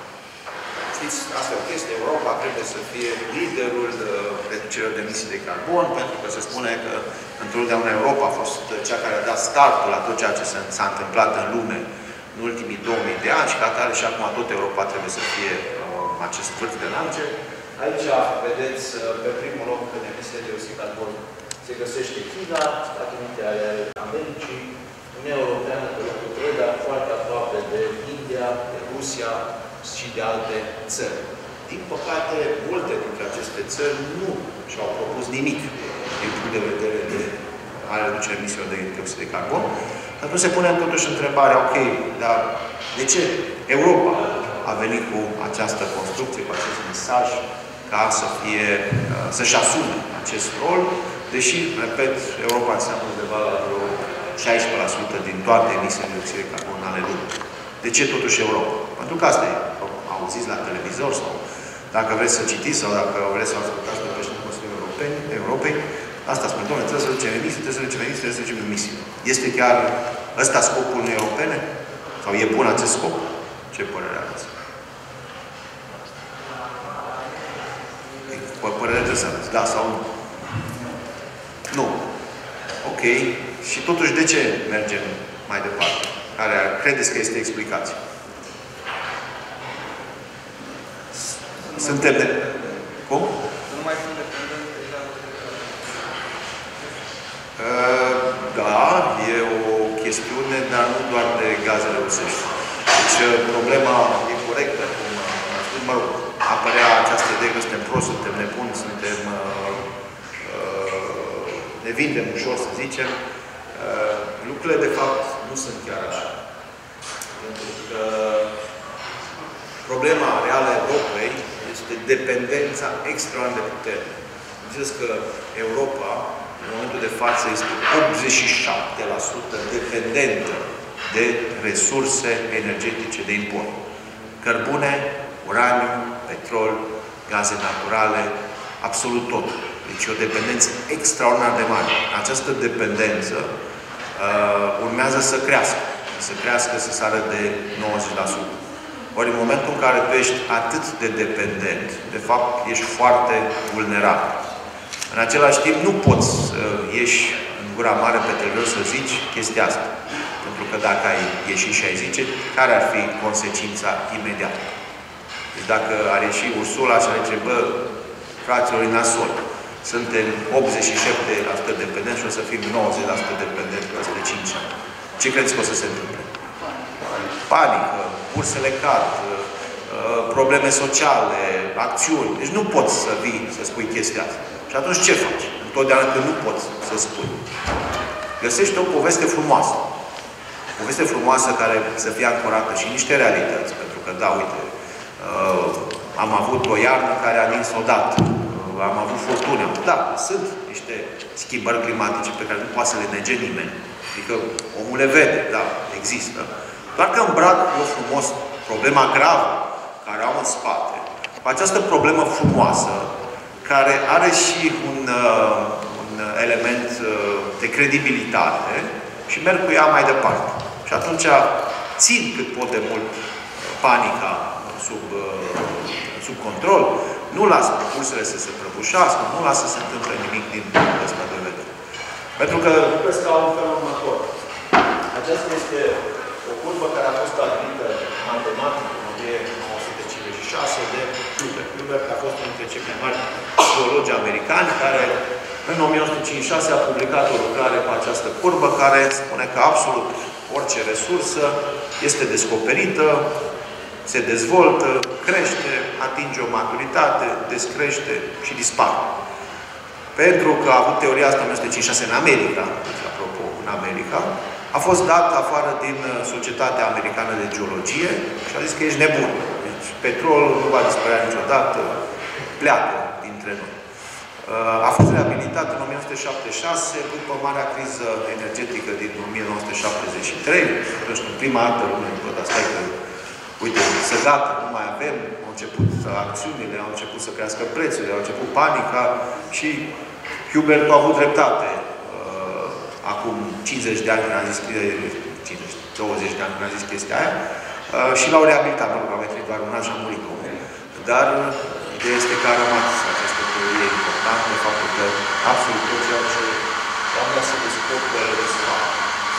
Știți, asta e o chestie, Europa trebuie să fie liderul reducerilor de emisii de carbon, pentru că se spune că întotdeauna Europa a fost cea care a dat startul la tot ceea ce s-a întâmplat în lume în ultimii două mii de ani și ca atare și acum tot Europa trebuie să fie uh, acest vârf de lance. Aici vedeți pe primul loc în emisiile de dioxid de carbon se găsește China, Statele Unite ale Americii, Uniunea Europeană pe locul trei, dar foarte aproape de India, de Rusia și de alte țări. Din păcate, multe dintre aceste țări nu și-au propus nimic din punct de vedere de a reduce emisiile de dioxid de carbon. Atunci se pune totuși întrebarea, ok, dar de ce Europa a venit cu această construcție, cu acest mesaj, ca să fie, să-și asume acest rol, deși, repet, Europa înseamnă undeva la vreo șaisprezece la sută din toate emisiile de dioxid de carbon ale lumii. De ce totuși Europa? Pentru că asta e, auziți la televizor sau dacă vreți să citiți sau dacă vreți să ascultați pe președintele Consiliului Europei, asta spune, doamne, trebuie să reducem emisii, trebuie să reducem emisii, trebuie să reducem emisii. Este chiar ăsta scopul Uniunii Europene? Sau e bun acest scop? Ce părere aveți? Părere trebuie să aveți, da sau nu? Nu. Ok. Și totuși, de ce mergem mai departe? Care credeți că este explicația? Suntem de... Cum? Nu mai sunt dependenți deja. Da, e o chestiune, dar nu doar de gazele rusești. Deci, problema e corectă, cum am spus, mă rog, apărea această idee că suntem prost, suntem nebuni, suntem... ne vindem ușor, să zicem. Lucrurile, de fapt, nu sunt chiar așa. Pentru că problema reală a Europei este este dependența extraordinar de puternică. Ziceți că Europa, în momentul de față, este optzeci și șapte la sută dependentă de resurse energetice de import. Cărbune, uraniu, petrol, gaze naturale, absolut tot. Deci e o dependență extraordinar de mare. Această dependență uh, urmează să crească. Să crească, să sară de nouăzeci la sută. Ori în momentul în care tu ești atât de dependent, de fapt, ești foarte vulnerabil. În același timp, nu poți să ieși în gura mare pe televizor să zici chestia asta. Pentru că dacă ai ieși și ai zice, care ar fi consecința imediată? Deci dacă ar ieși Ursula și ar zice, bă, fraților, e nasol, suntem optzeci și șapte la sută dependenți și o să fim nouăzeci la sută dependenți peste cinci ani. Ce credeți că o să se întâmple? Panică, bursele cad, probleme sociale, acțiuni. Deci nu poți să vii să spui chestia asta. Și atunci ce faci? Întotdeauna că nu poți să spui. Găsești o poveste frumoasă. O poveste frumoasă care să fie ancorată și niște realități. Pentru că, da, uite, uh, am avut o iarnă care a nins odată. Uh, am avut furtune. Da, sunt niște schimbări climatice pe care nu poate să le nege nimeni. Adică omul le vede, da, există. Doar că îmbrac eu frumos problema gravă care am în spate. Cu această problemă frumoasă, care are și un, uh, un element uh, de credibilitate și merg cu ea mai departe. Și atunci țin cât pot de mult panica sub, uh, sub control, nu las cursele să se prăbușească, nu las să se întâmple nimic din punctul ăsta de vedere. Pentru că lucrez ca un fel următor. Aceasta este o curbă care a fost stabilită matematic în o mie nouă sute cincizeci și șase de Huber. Huber a fost unul dintre cei mai mari geologi americani care în o mie nouă sute cincizeci și șase a publicat o lucrare pe această curbă care spune că absolut orice resursă este descoperită, se dezvoltă, crește, atinge o maturitate, descrește și dispare. Pentru că a avut teoria asta în o mie nouă sute cincizeci și șase în America, deci, apropo, în America, a fost dat afară din Societatea Americană de Geologie și a zis că ești nebun. Deci petrolul nu va dispărea niciodată, pleacă dintre noi. A fost reabilitat în o mie nouă sute șaptezeci și șase, după marea criză energetică din o mie nouă sute șaptezeci și trei. Deci, în prima dată, lumea tot asta e că, uite, să gata, nu mai avem, au început acțiunile, au început să crească prețurile, au început panica și Huber a avut dreptate. Acum cincizeci de ani când a zis, cincizeci, douăzeci de ani când a zis chestia aia, uh, și l-au reabilitat, mă rog, a mai doar un an și a murit omul. Dar ideea este că a rămas această teorie importantă, faptul că absolut tot ceea ce oamenii se descoperă de spate.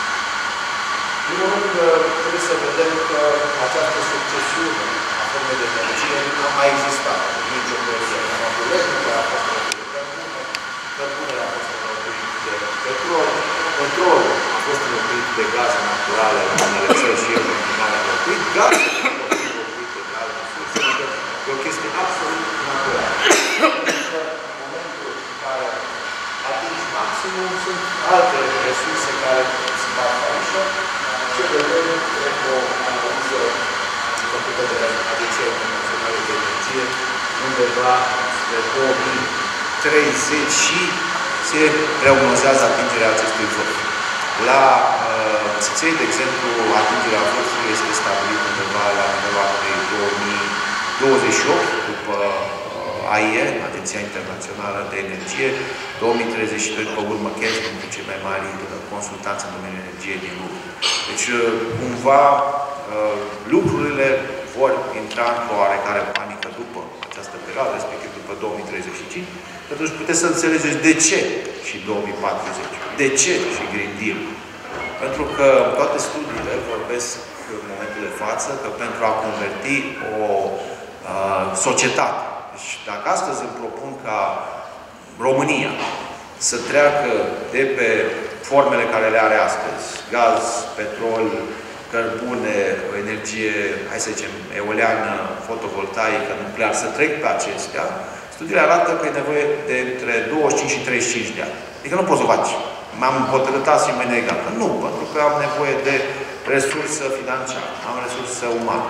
Primul rând, trebuie să vedem că această succesiune a formei de energie nu a mai existat în nicio perioadă. Am avut electrică, a fost înlocuit de cărbune, cărbunele a fost înlocuit de petrol, petrolul a fost înlocuit de gaze naturale în unele țări și el în continuare a înlocuit, gazele au fost înlocuite de alte surse, adică e o chestie absolut naturală. În momentul în care atingi maximum, sunt alte resurse care se bat aici și vedem o analiză făcută de Agenția Internațională de Energie undeva spre două mii treizeci și se prognozează atingerea acestui vârf. La uh, țiței, de exemplu, atingerea vârfului este stabilită undeva la nivelul anului două mii douăzeci și opt, după uh, A I E, Agenția Internațională de Energie, două mii treizeci și doi, pe urmă, Cash, unul dintre cei mai mari uh, consultanți în domeniul energiei din lume. Deci, uh, cumva, uh, lucrurile vor intra într-o oarecare panică după această perioadă, respectiv după două mii treizeci și cinci, atunci puteți să înțelegeți de ce și două mii patruzeci. De ce și Green Deal? Pentru că toate studiile vorbesc în momentul de față că pentru a converti o uh, societate. Deci dacă astăzi îmi propun ca România să treacă de pe formele care le are astăzi, gaz, petrol, cărbune, o energie, hai să zicem, eoliană, fotovoltaică, nuclear, să trec pe acestea, studiile arată că e nevoie de între douăzeci și cinci și treizeci și cinci de ani. Adică nu poți să faci. M-am hotărât asemenea egată. Nu, pentru că am nevoie de resursă financiară, am resursă umană,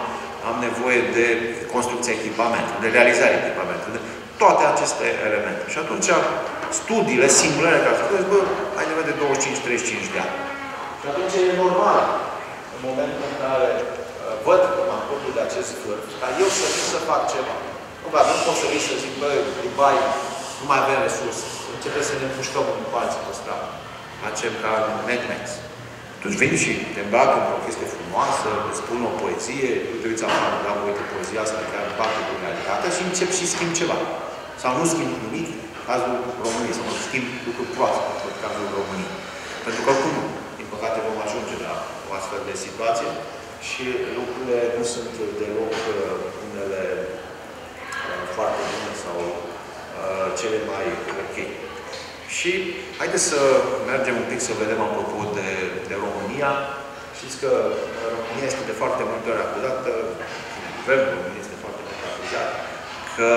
am nevoie de construcția echipamentului, de realizarea echipamentului, de toate aceste elemente. Și atunci, studiile, simulările care se bă, ai nevoie de douăzeci și cinci treizeci și cinci de ani. Și atunci e normal, în momentul în care uh, văd că m-am făcut de acest vârf, ca eu să vin să fac ceva. Nu, bă, nu pot să vin să zic, bă, Dubai, nu mai avem resurse. Începe să ne împușcăm în alții pe stradă. Facem ca Mad Max. Atunci veni și te îmbracă într-o chestie frumoasă, îți spun o poezie, uite, uiți afară, da, uite, poezia asta chiar bate cu realitatea și încep și schimb ceva. Sau nu schimb nimic, cazul României, sau nu schimb lucruri proaste, în cazul României. Pentru că oricum, din păcate, vom ajunge la o astfel de situație și lucrurile nu sunt deloc unele uh, foarte bune sau uh, cele mai ok. Și haideți să mergem un pic să vedem apropo de, de România. Știți că România este de foarte multe ori acuzată, guvernul României este foarte multe ori acuzat, că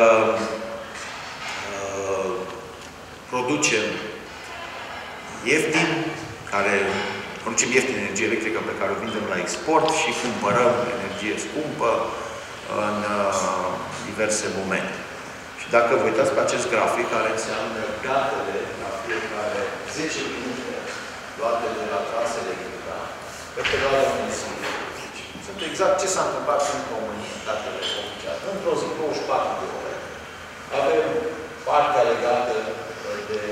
uh, producem ieftin, care producem ieftin energie electrică pe care o vindem la export și cumpărăm energie scumpă în uh, diverse momente. Și dacă vă uitați pe acest grafic, care înseamnă gatele la fiecare zece minute luate de la trasă electrică, pe perioada unei zile. Sunt exact ce s-a întâmplat în România, datele oficiale. Într-o zi, douăzeci și patru de ore. Avem partea legată de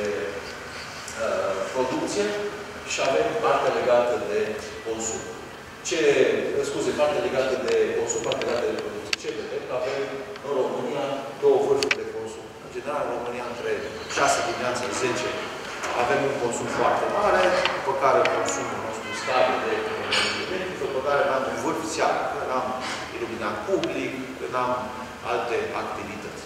uh, producție și avem partea legată de consum. Ce, scuze, partea legată de consum, partea legată de producție. Ce vedem? Avem în România două vârfuri de consum. În general, în România, între șase dimineața și zece, avem un consum foarte mare, după care consumul nostru stabil de energie, după care am un vârf seara, când am iluminat public, când am alte activități.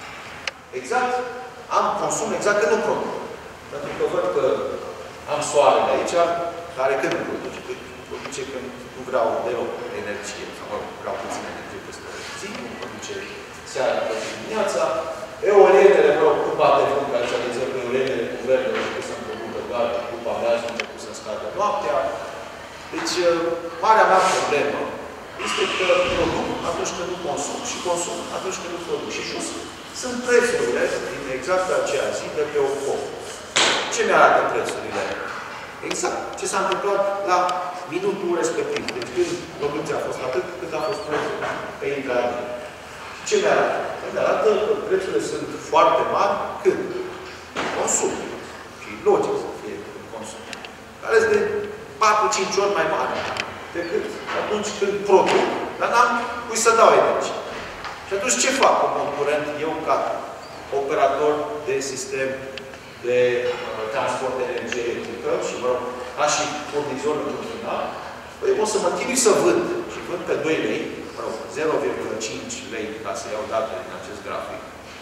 Exact, am consum exact când nu produc. Pentru că văd că am soarele aici, care când nu produce? Când produce când nu vreau deloc energie, sau vreau puțin energie peste zi, nu produce seara, produce dimineața. Eolienele, mă rog, nu bate vânt, ca aici, de exemplu, eolienele cu guvernele au început să-mi producă doar după amiază, au început să scadă noaptea. Deci, marea mea problemă este că produc atunci când nu consum și consum atunci când nu produc. Și just sunt prețurile din exact aceea zi de pe o foc. Ce mi-arată prețurile? Exact ce s-a întâmplat la minutul respectiv. Deci când producția a fost atât, cât a fost prețul pe intrare. Ce mi-arată? Mi-arată că prețurile sunt foarte mari când consum. Și logic să fie consum. Care sunt de patru cinci ori mai mari decât atunci când produc, dar n-am cui să dau energie. Și atunci ce fac un concurent, eu ca operator de sistem de uh, transport de energie electrică și, mă rog, ca și furnizor într-un final, păi o să mă chinui să vând. Și vând pe doi lei, mă rog, zero virgulă cinci lei, ca să iau datele din acest grafic.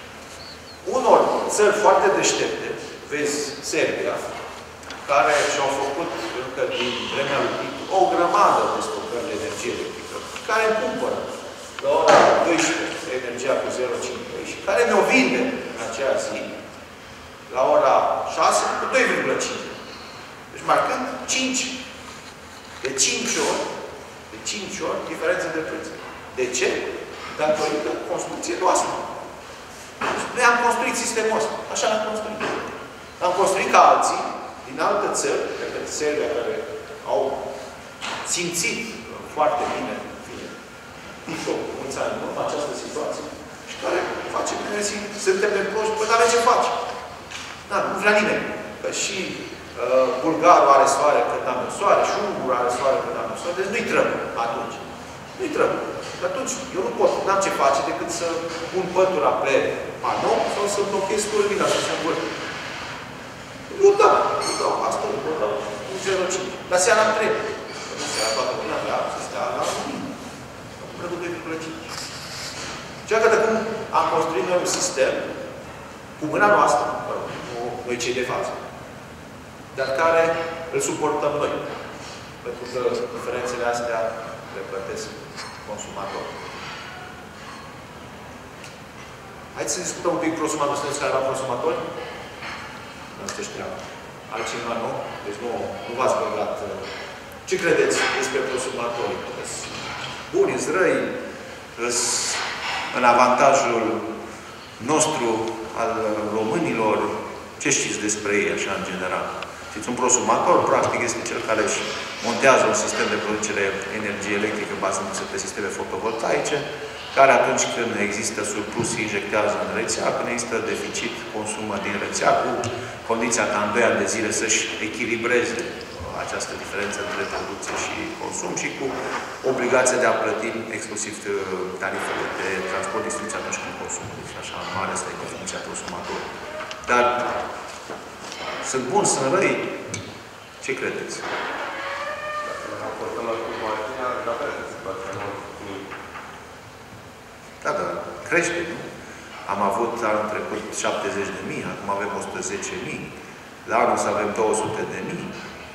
Unor țări foarte deștepte, vezi Serbia, care și-au făcut încă din vremea lui Titu o grămadă de stocări de energie electrică, care îmi cumpără la ora douăsprezece energia cu zero virgulă cinci lei și care mi-o vinde în aceea zi la ora șase cu doi virgulă cinci. Deci marcând cinci, de cinci ori, de cinci ori diferență de preț. De ce? Datorită construcției noastre. Deci noi am construit sistemul ăsta. Așa l-am construit. L-am construit ca alții din alte țări, cred că Serbia, care au simțit foarte bine, în fine, Titu, mulți ani în urmă, această situație, și care face bine, zic, suntem de proști, păi n-avem ce face. Da, nu vrea nimeni. Că și uh, bulgarul are soare când am soare, și ungurul are soare când am soare, deci nu-i trebuie atunci. Nu-i trebuie. Atunci, eu nu pot, n-am ce face decât să pun pătura pe panou sau să blochez cu lumina, să se învârte. Eu dau, eu dau, asta eu dau, un zero virgulă cinci. La seara îmi trebuie. Nu seara toată lumea vrea să stea la lumină. Prădul doi virgulă cinci. Și dacă cum am construit noi un sistem cu mâna noastră, noi cei de față, dar care îl suportăm noi. Pentru că diferențele astea le plătesc consumatorul. Haideți să discutăm un pic prosumatorul. Sunteți care la consumatori? Nu sunteți treabă. Altcineva nu? Deci nu, nu v-ați băgat. Ce credeți despre prosumatori? Buni, răi, în avantajul nostru, al românilor. Ce știți despre ei, așa, în general? Știți, un prosumator, practic, este cel care își montează un sistem de producere energie electrică bazându-se pe sisteme fotovoltaice, care atunci când există surplus se injectează în rețea, când există deficit consumă din rețea, cu condiția ca în doi ani de zile să-și echilibreze această diferență între producție și consum și cu obligația de a plăti exclusiv tarifele de transport distribuție atunci când consumă. Deci așa, în mare, asta e definiția prosumatorului. Dar sunt buni, sunt răi. Ce credeți? Da, da, crește, nu? Am avut anul trecut șaptezeci de mii, acum avem o sută zece mii. La anul să avem două sute de mii.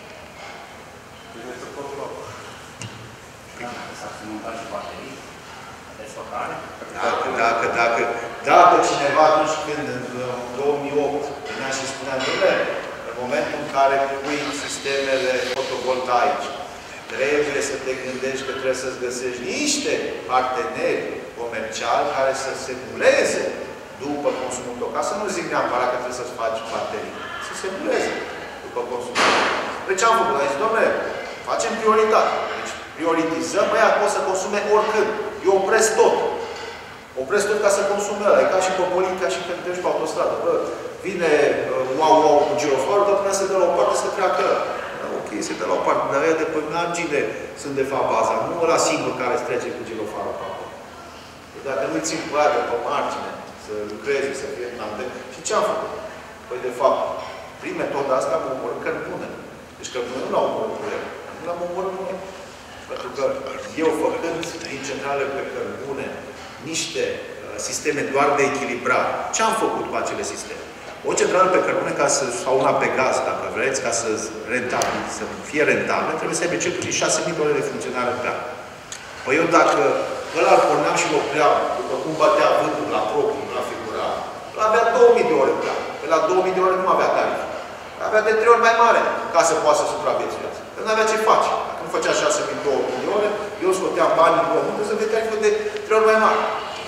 Dacă, dacă, dacă, dacă cineva atunci când, în două mii opt, venea și spunea, în momentul în care pui sistemele fotovoltaice, trebuie să te gândești că trebuie să-ți găsești niște parteneri comerciali care să se muleze după consumul tău. Ca să nu zic neapărat că trebuie să-ți faci baterii. Să se muleze după consumul tău. Deci am făcut? Am zis, domnule, facem prioritate. Deci prioritizăm, băia, poți să consume oricând. Eu opresc tot. Opresc tot ca să consume ăla. E ca și pe politic, ca și când te duci pe autostradă. Bă, vine wow, wow cu girofarul, dar până se dă la o parte să treacă ăla. Ok, se dă la o parte, dar ăia de pe margine sunt de fapt baza. Nu ăla singur care îți trece cu girofarul pe acolo. Dacă nu-i țin cu aia de pe margine, să lucreze, să fie în antene. Și ce am făcut? Păi, de fapt, prin metoda asta am omorât cărbune. Deci cărbune nu l-au omorât cu el. Nu l-am omorât cu el. Pentru că eu, făcând din centrale pe cărbune niște uh, sisteme doar de echilibrare, ce am făcut cu acele sisteme? O centrală pe cărbune, ca să, sau una pe gaz, dacă vreți, ca să, rentabil, să fie rentabilă, trebuie să aibă cel puțin șase mii de ore de funcționare pe an. Păi eu dacă ăla îl porneam și îl opream, după cum batea vântul la propriu, la figurat, îl avea două mii de ore pe an. Pe la două mii de ore nu avea tarif. Avea de trei ori mai mare ca să poată să supraviețuiască. Că nu avea ce face. Dacă nu făcea șase mii două sute de ore, eu scoteam banii în pământ, să vedea tariful de trei ori mai mare.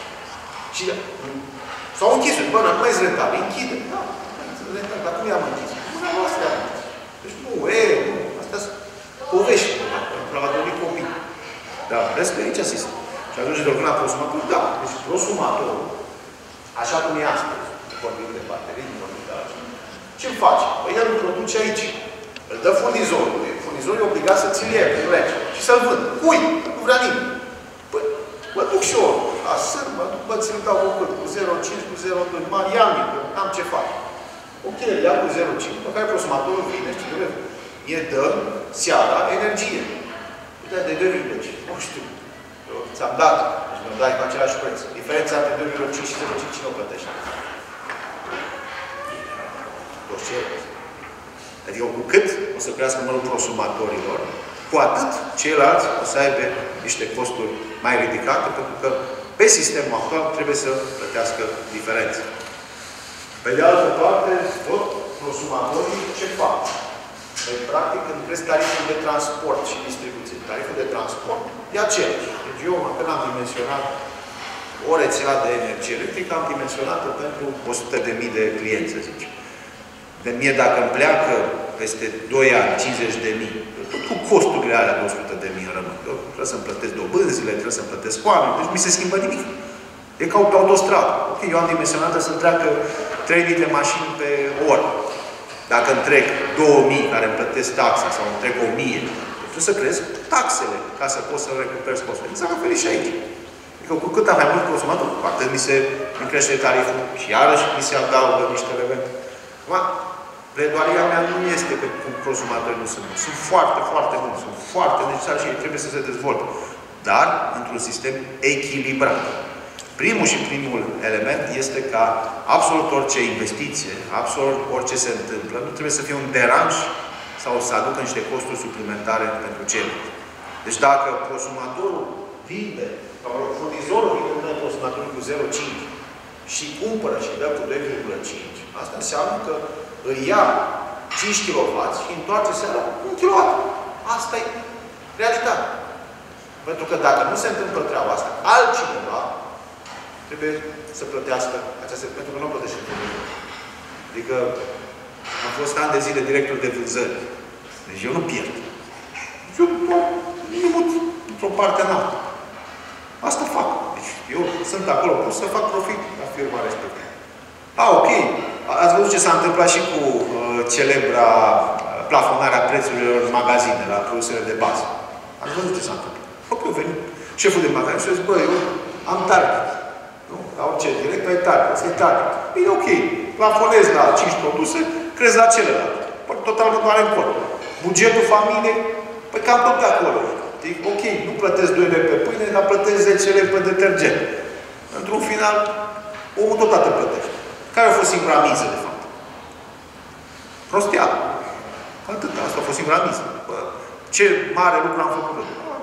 Și s-au închis. Bă, nu mai e rentabil. Închide. Da, nu e rentabil. Dar cum i-am închis? Nu noastră i-am închis. Deci nu, e, nu. Astea sunt povești. La adormit copii. Da, vezi că aici asistă. Și atunci de la prosumator, da. Deci prosumatorul, așa cum e astăzi, vorbim de baterii, vorbim de altceva. Ce-mi face? Păi el îl produce aici. Îl dă furnizorul. Furnizorul e obligat să ți-l iei, nu lege. Și să-l vând. Cui? Nu vrea nimeni. Păi, mă duc și eu. La sârb, mă duc, bă, ți-l dau cu cât? Cu zero virgulă cinci, cu zero virgulă doi. Mari, ia-mi, că am ce fac. Ok, îl ia cu zero virgulă cinci. Pe care prosumatorul vine, știi, nu e dă seara energie. Uite, de doi virgulă cinci. Nu știu. Ți-am dat. Deci mă dai cu același preț. Diferența între doi virgulă cinci și zero virgulă cinci cine o plătește? Toți ceilalți. Adică cu cât o să crească numărul prosumatorilor, cu atât ceilalți o să aibă niște costuri mai ridicate, pentru că pe sistemul actual trebuie să plătească diferențe. Pe de altă parte, tot prosumatorii ce fac? Păi, practic, când cresc tariful de transport și distribuție, tariful de transport e același. Deci eu, când am dimensionat o rețea de energie electrică, am dimensionat-o pentru o sută de mii de clienți, să zicem. De mie, dacă îmi pleacă peste doi ani, cincizeci de mii, tot cu costurile alea de o sută de mii rămân. Eu trebuie să-mi plătesc dobânzile, trebuie să-mi plătesc oameni, deci mi se schimbă nimic. E ca pe autostradă. Ok, eu am dimensionat să-mi treacă trei mii de mașini pe oră. Dacă îmi trec două mii care îmi plătesc taxa sau îmi trec o mie, trebuie să cresc taxele ca să pot să recuper costurile. Exact la fel și aici. Adică cu cât am mai mult consumator, cu atât mi se îmi crește tariful și iarăși mi se adaugă niște elemente. Pledoaria mea nu este că consumatorii nu sunt buni. Sunt foarte, foarte buni. Sunt foarte necesari și trebuie să se dezvolte. Dar într-un sistem echilibrat. Primul și primul element este ca absolut orice investiție, absolut orice se întâmplă, nu trebuie să fie un deranj sau să aducă niște costuri suplimentare pentru ceilalți. Deci dacă consumatorul vinde, sau furnizorul vinde consumatorul cu zero virgulă cinci și cumpără și dă cu doi virgulă cinci, asta înseamnă că îi ia cinci kilowați și întoarce seara un kilowatt. Asta e realitatea. Pentru că dacă nu se întâmplă treaba asta, altcineva trebuie să plătească această, pentru că nu plătește nimeni. Adică am fost ani de zile director de vânzări. Deci eu nu pierd. Eu nu într-o parte în alta. Asta fac. Deci eu sunt acolo pus să fac profit la firma respectivă. A, ok. Ați văzut ce s-a întâmplat și cu uh, celebra plafonarea prețurilor în magazine, la produsele de bază. Ați văzut ce s-a întâmplat. Ok, a venit șeful de magazin și a zis, bă, eu am target. Nu? La orice direct ai target. Asta e target. E ok. Plafonez la cinci produse, crezi la celălalt. Păi, total nu are în cont. Bugetul familiei, păi cam tot de acolo. Ok, nu plătesc doi lei pe pâine, dar plătesc zece lei pe detergent. Într-un final, omul tot atât plătește. Care a fost singura miză, de fapt? Prostia. Atât. Asta a fost singura miză. Bă, ce mare lucru am făcut.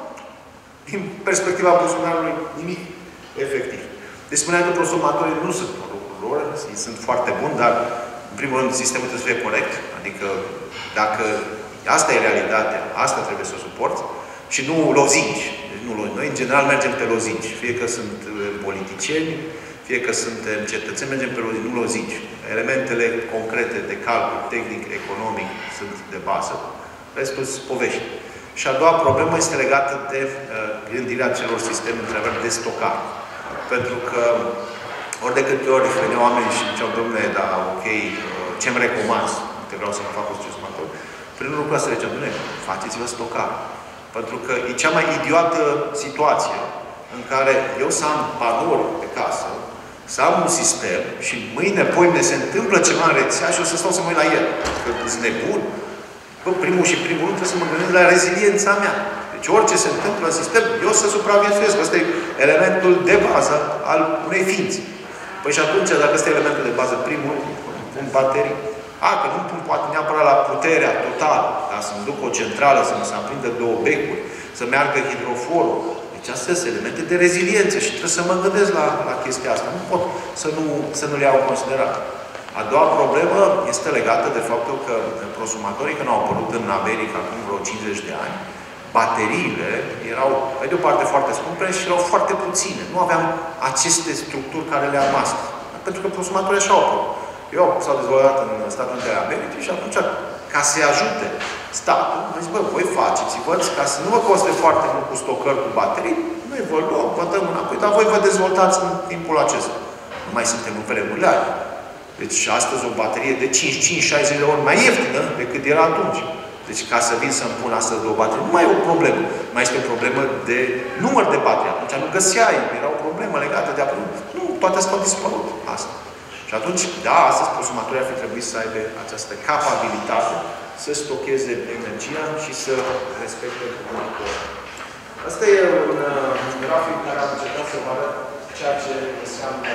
Din perspectiva buzunarului, nimic efectiv. Deci spuneam că prosumatorii nu sunt lucrul lor, ei sunt foarte buni, dar, în primul rând, sistemul trebuie să fie corect. Adică, dacă asta e realitatea, asta trebuie să o suporți, și nu lozinci. Deci nu, noi, în general, mergem pe lozinci. Fie că sunt politicieni, fie că suntem cetățeni, mergem pe lozinci, nu lozinci. Elementele concrete de calcul tehnic, economic, sunt de bază. Restul sunt povești. Și a doua problemă este legată de uh, gândirea celor sisteme într-adevăr de stocare. Pentru că ori de câte ori veneau oameni și ziceau, domnule, da, ok, uh, ce-mi recomand? Te vreau să mă fac o consumator. Primul lucru să zicem, domnule, faceți-vă stocare. Pentru că e cea mai idiotă situație în care eu să am panouri pe casă, să am un sistem și mâine, poimne, se întâmplă ceva în rețea și o să stau să mă uit la el. Că sunt nebun. Bă, primul și primul rând trebuie să mă gândesc la reziliența mea. Deci orice se întâmplă în sistem, eu să supraviețuiesc. Ăsta e elementul de bază al unei ființe. Păi și atunci, dacă ăsta e elementul de bază, primul, pun baterii. A, că nu pun poate neapărat la puterea totală, dar să-mi duc o centrală, să-mi se aprindă două becuri, să meargă hidroforul. Deci astea sunt elemente de reziliență și trebuie să mă gândesc la, la chestia asta. Nu pot să nu, să nu le iau în considerare. A doua problemă este legată de faptul că prosumatorii, când au apărut în America acum vreo cincizeci de ani, bateriile erau, pe de o parte, foarte scumpe și erau foarte puține. Nu aveam aceste structuri care le-am astăzi. Pentru că prosumatorii așa au apărut. Eu s-au dezvoltat în Statele Unite ale Americii și atunci, ca să-i ajute statul, am zis, bă, voi faceți-vă, ca să nu vă coste foarte mult cu stocări cu baterii, noi vă luăm, vă dăm înapoi, dar voi vă dezvoltați în timpul acesta. Nu mai suntem în vremurile alea. Deci astăzi o baterie de cinci, cinci, șaizeci de ori mai ieftină decât era atunci. Deci ca să vin să-mi pun astăzi două baterii, nu mai e o problemă. Mai este o problemă de număr de baterii. Atunci nu găseai, era o problemă legată de apă. Nu, toate astea au dispărut. Asta. Și atunci, da, astăzi consumatorii ar fi trebuit să aibă această capabilitate să stocheze energia și să respecte comunicația. Asta e un, un grafic care am încercat să vă arăt ceea ce înseamnă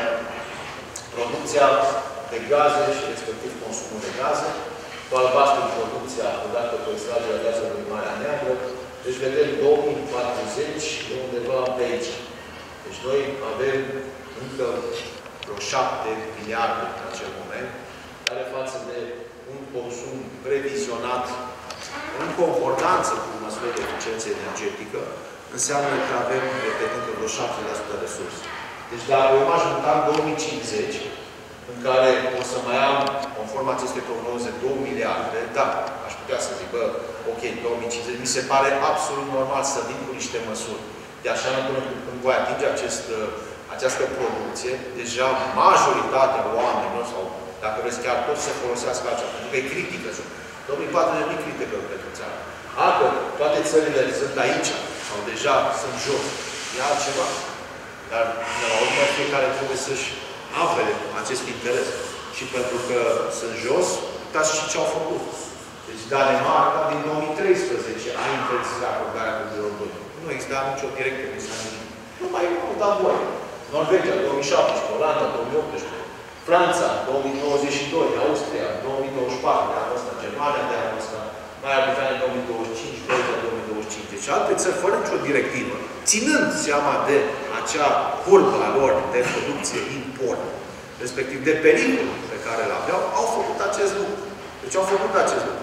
producția de gaze și respectiv consumul de gaze. Cu albastru producția odată cu extragerea gazelor din Marea Neagră. Deci vedem două mii patruzeci de undeva pe aici. Deci noi avem încă vreo șapte miliarde în acel moment, care față de un consum previzionat în concordanță cu măsurile de eficiență energetică, înseamnă că avem, repet, încă vreo șapte la sută resurse. Deci dacă eu m-aș muta în două mii cincizeci, în care o să mai am, conform acestei prognoze, două miliarde, da, aș putea să zic, bă, ok, două mii cincizeci, mi se pare absolut normal să vin cu niște măsuri. De așa până când voi atinge acest, această producție, deja majoritatea oamenilor, sau dacă vreți chiar toți să folosească aceasta, pentru că e critică. două mii patruzeci nu e critică pentru țară. Dacă toate țările sunt aici, sau deja sunt jos, e altceva. Dar, de la urmă, fiecare trebuie să-și apere acest interes. Și pentru că sunt jos, uitați și ce au făcut. Deci Danemarca, din două mii treisprezece, a interzis acordarea cu zero doi. Nu exista nicio directă misiune. Nu mai au dat voie. Norvegia, două mii șaptesprezece, Olanda, două mii optsprezece, Franța, două mii douăzeci și doi, Austria, două mii douăzeci și patru, de anul ăsta, Germania de anul ăsta, Marea Britanie două mii douăzeci și cinci, Belgia două mii douăzeci și cinci. Deci alte țări, fără nicio directivă, ținând seama de acea curbă a lor de producție-import, respectiv de pericolul pe care îl aveau, au făcut acest lucru. Deci au făcut acest lucru.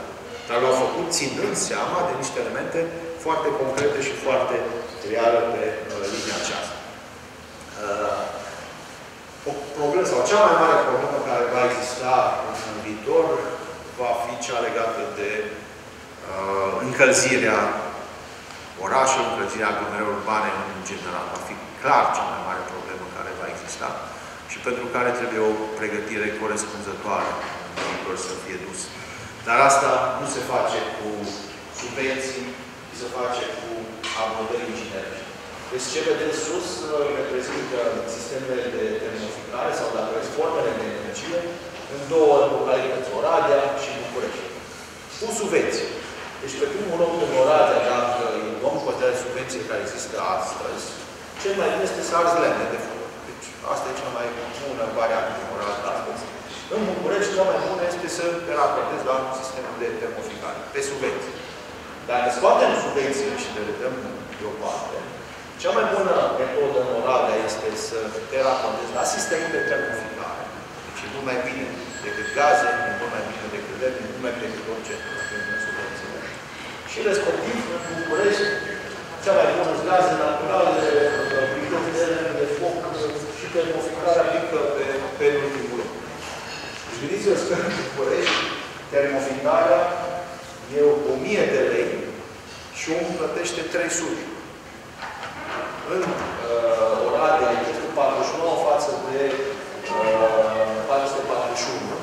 Dar le-au făcut ținând seama de niște elemente foarte concrete și foarte reale pe uh, linia aceasta. Uh, o problemă, sau cea mai mare problemă care va exista în viitor va fi cea legată de uh, încălzirea orașelor, încălzirea aglomerărilor urbane în general. Va fi clar cea mai mare problemă care va exista și pentru care trebuie o pregătire corespunzătoare în viitor să fie dusă. Dar asta nu se face cu subvenții, se face cu abordări inginerești. Deci ce vedeți sus reprezintă sistemele de termoficare sau, dacă vreți, formele de energie în două localități, Oradea și București. Cu subvenții. Deci pe primul loc în Oradea, dacă luăm cu atâtea subvenții care există astăzi, cel mai bine este să arzi lemne de foc. Deci asta e cea mai bună variantă în Oradea astăzi. În București, cea mai bună este să te raportezi la sistemul de termoficare, pe subvenții. Dacă scoatem subvențiile și le dăm deoparte, cea mai bună metodă în Oradea este să te raportezi la sistemul de termoficare. Deci e mult mai bine decât gaze, e mult mai bine decât lemne, e mult mai bine decât orice subvențiile. Și respectiv, în București, cea mai bună sunt gaze naturale, bricăți de lemne de foc și termoficarea mică pe, pe ultimul loc. Deci gândiți-vă că în București, termoficarea e o mie de lei și omul plătește trei sute. În uh, Oradea e trei sute patruzeci și nouă față de uh, patru sute patruzeci și unu.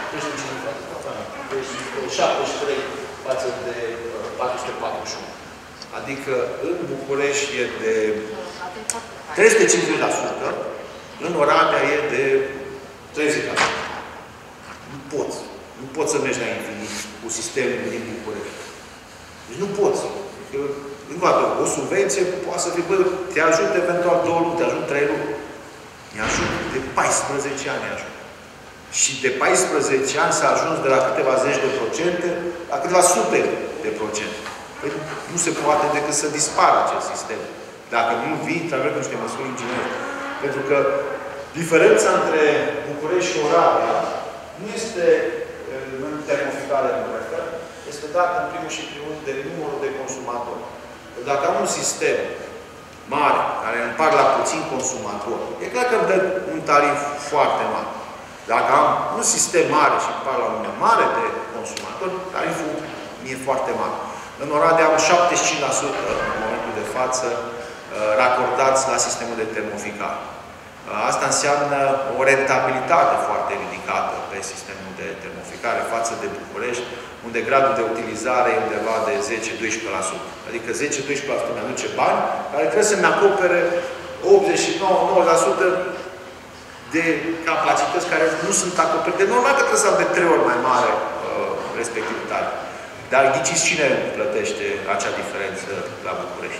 Deci șaptezeci și trei față de uh, patru sute patruzeci și unu. Adică în București e de trei sute cincizeci la sută, în Oradea e de treizeci la sută. Nu poți. Nu poți să mergi la infinit cu sistemul din București. Deci nu poți. Că, încă o dată, o subvenție poate să fie, bă, te ajută eventual două luni, te ajută trei luni. Ne ajută de paisprezece ani, ajută. Și de paisprezece ani s-a ajuns de la câteva zeci de procente la câteva sute de procente. Păi nu se poate decât să dispară acest sistem. Dacă nu vii, trebuie cu niște măsuri inginere. Pentru că diferența între București și Oradea nu este în termoficare, nu refer, este dată în primul și primul de numărul de consumatori. Dacă am un sistem mare, care împart la puțin consumatori, e clar că îmi dă un tarif foarte mare. Dacă am un sistem mare și împart la un număr mare de consumatori, tariful e foarte mare. În Oradea am șaptezeci și cinci la sută în momentul de față racordați la sistemul de termoficare. Asta înseamnă o rentabilitate foarte ridicată pe sistemul de termoficare față de București, unde gradul de utilizare e undeva de zece la doisprezece la sută. Adică zece la doisprezece la sută mi-aduce bani, care trebuie să-mi acopere optzeci și nouă la nouăzeci la sută de capacități care nu sunt acoperite. Normal că trebuie să am de trei ori mai mare uh, respectivitate. Dar ghiciți cine plătește acea diferență la București?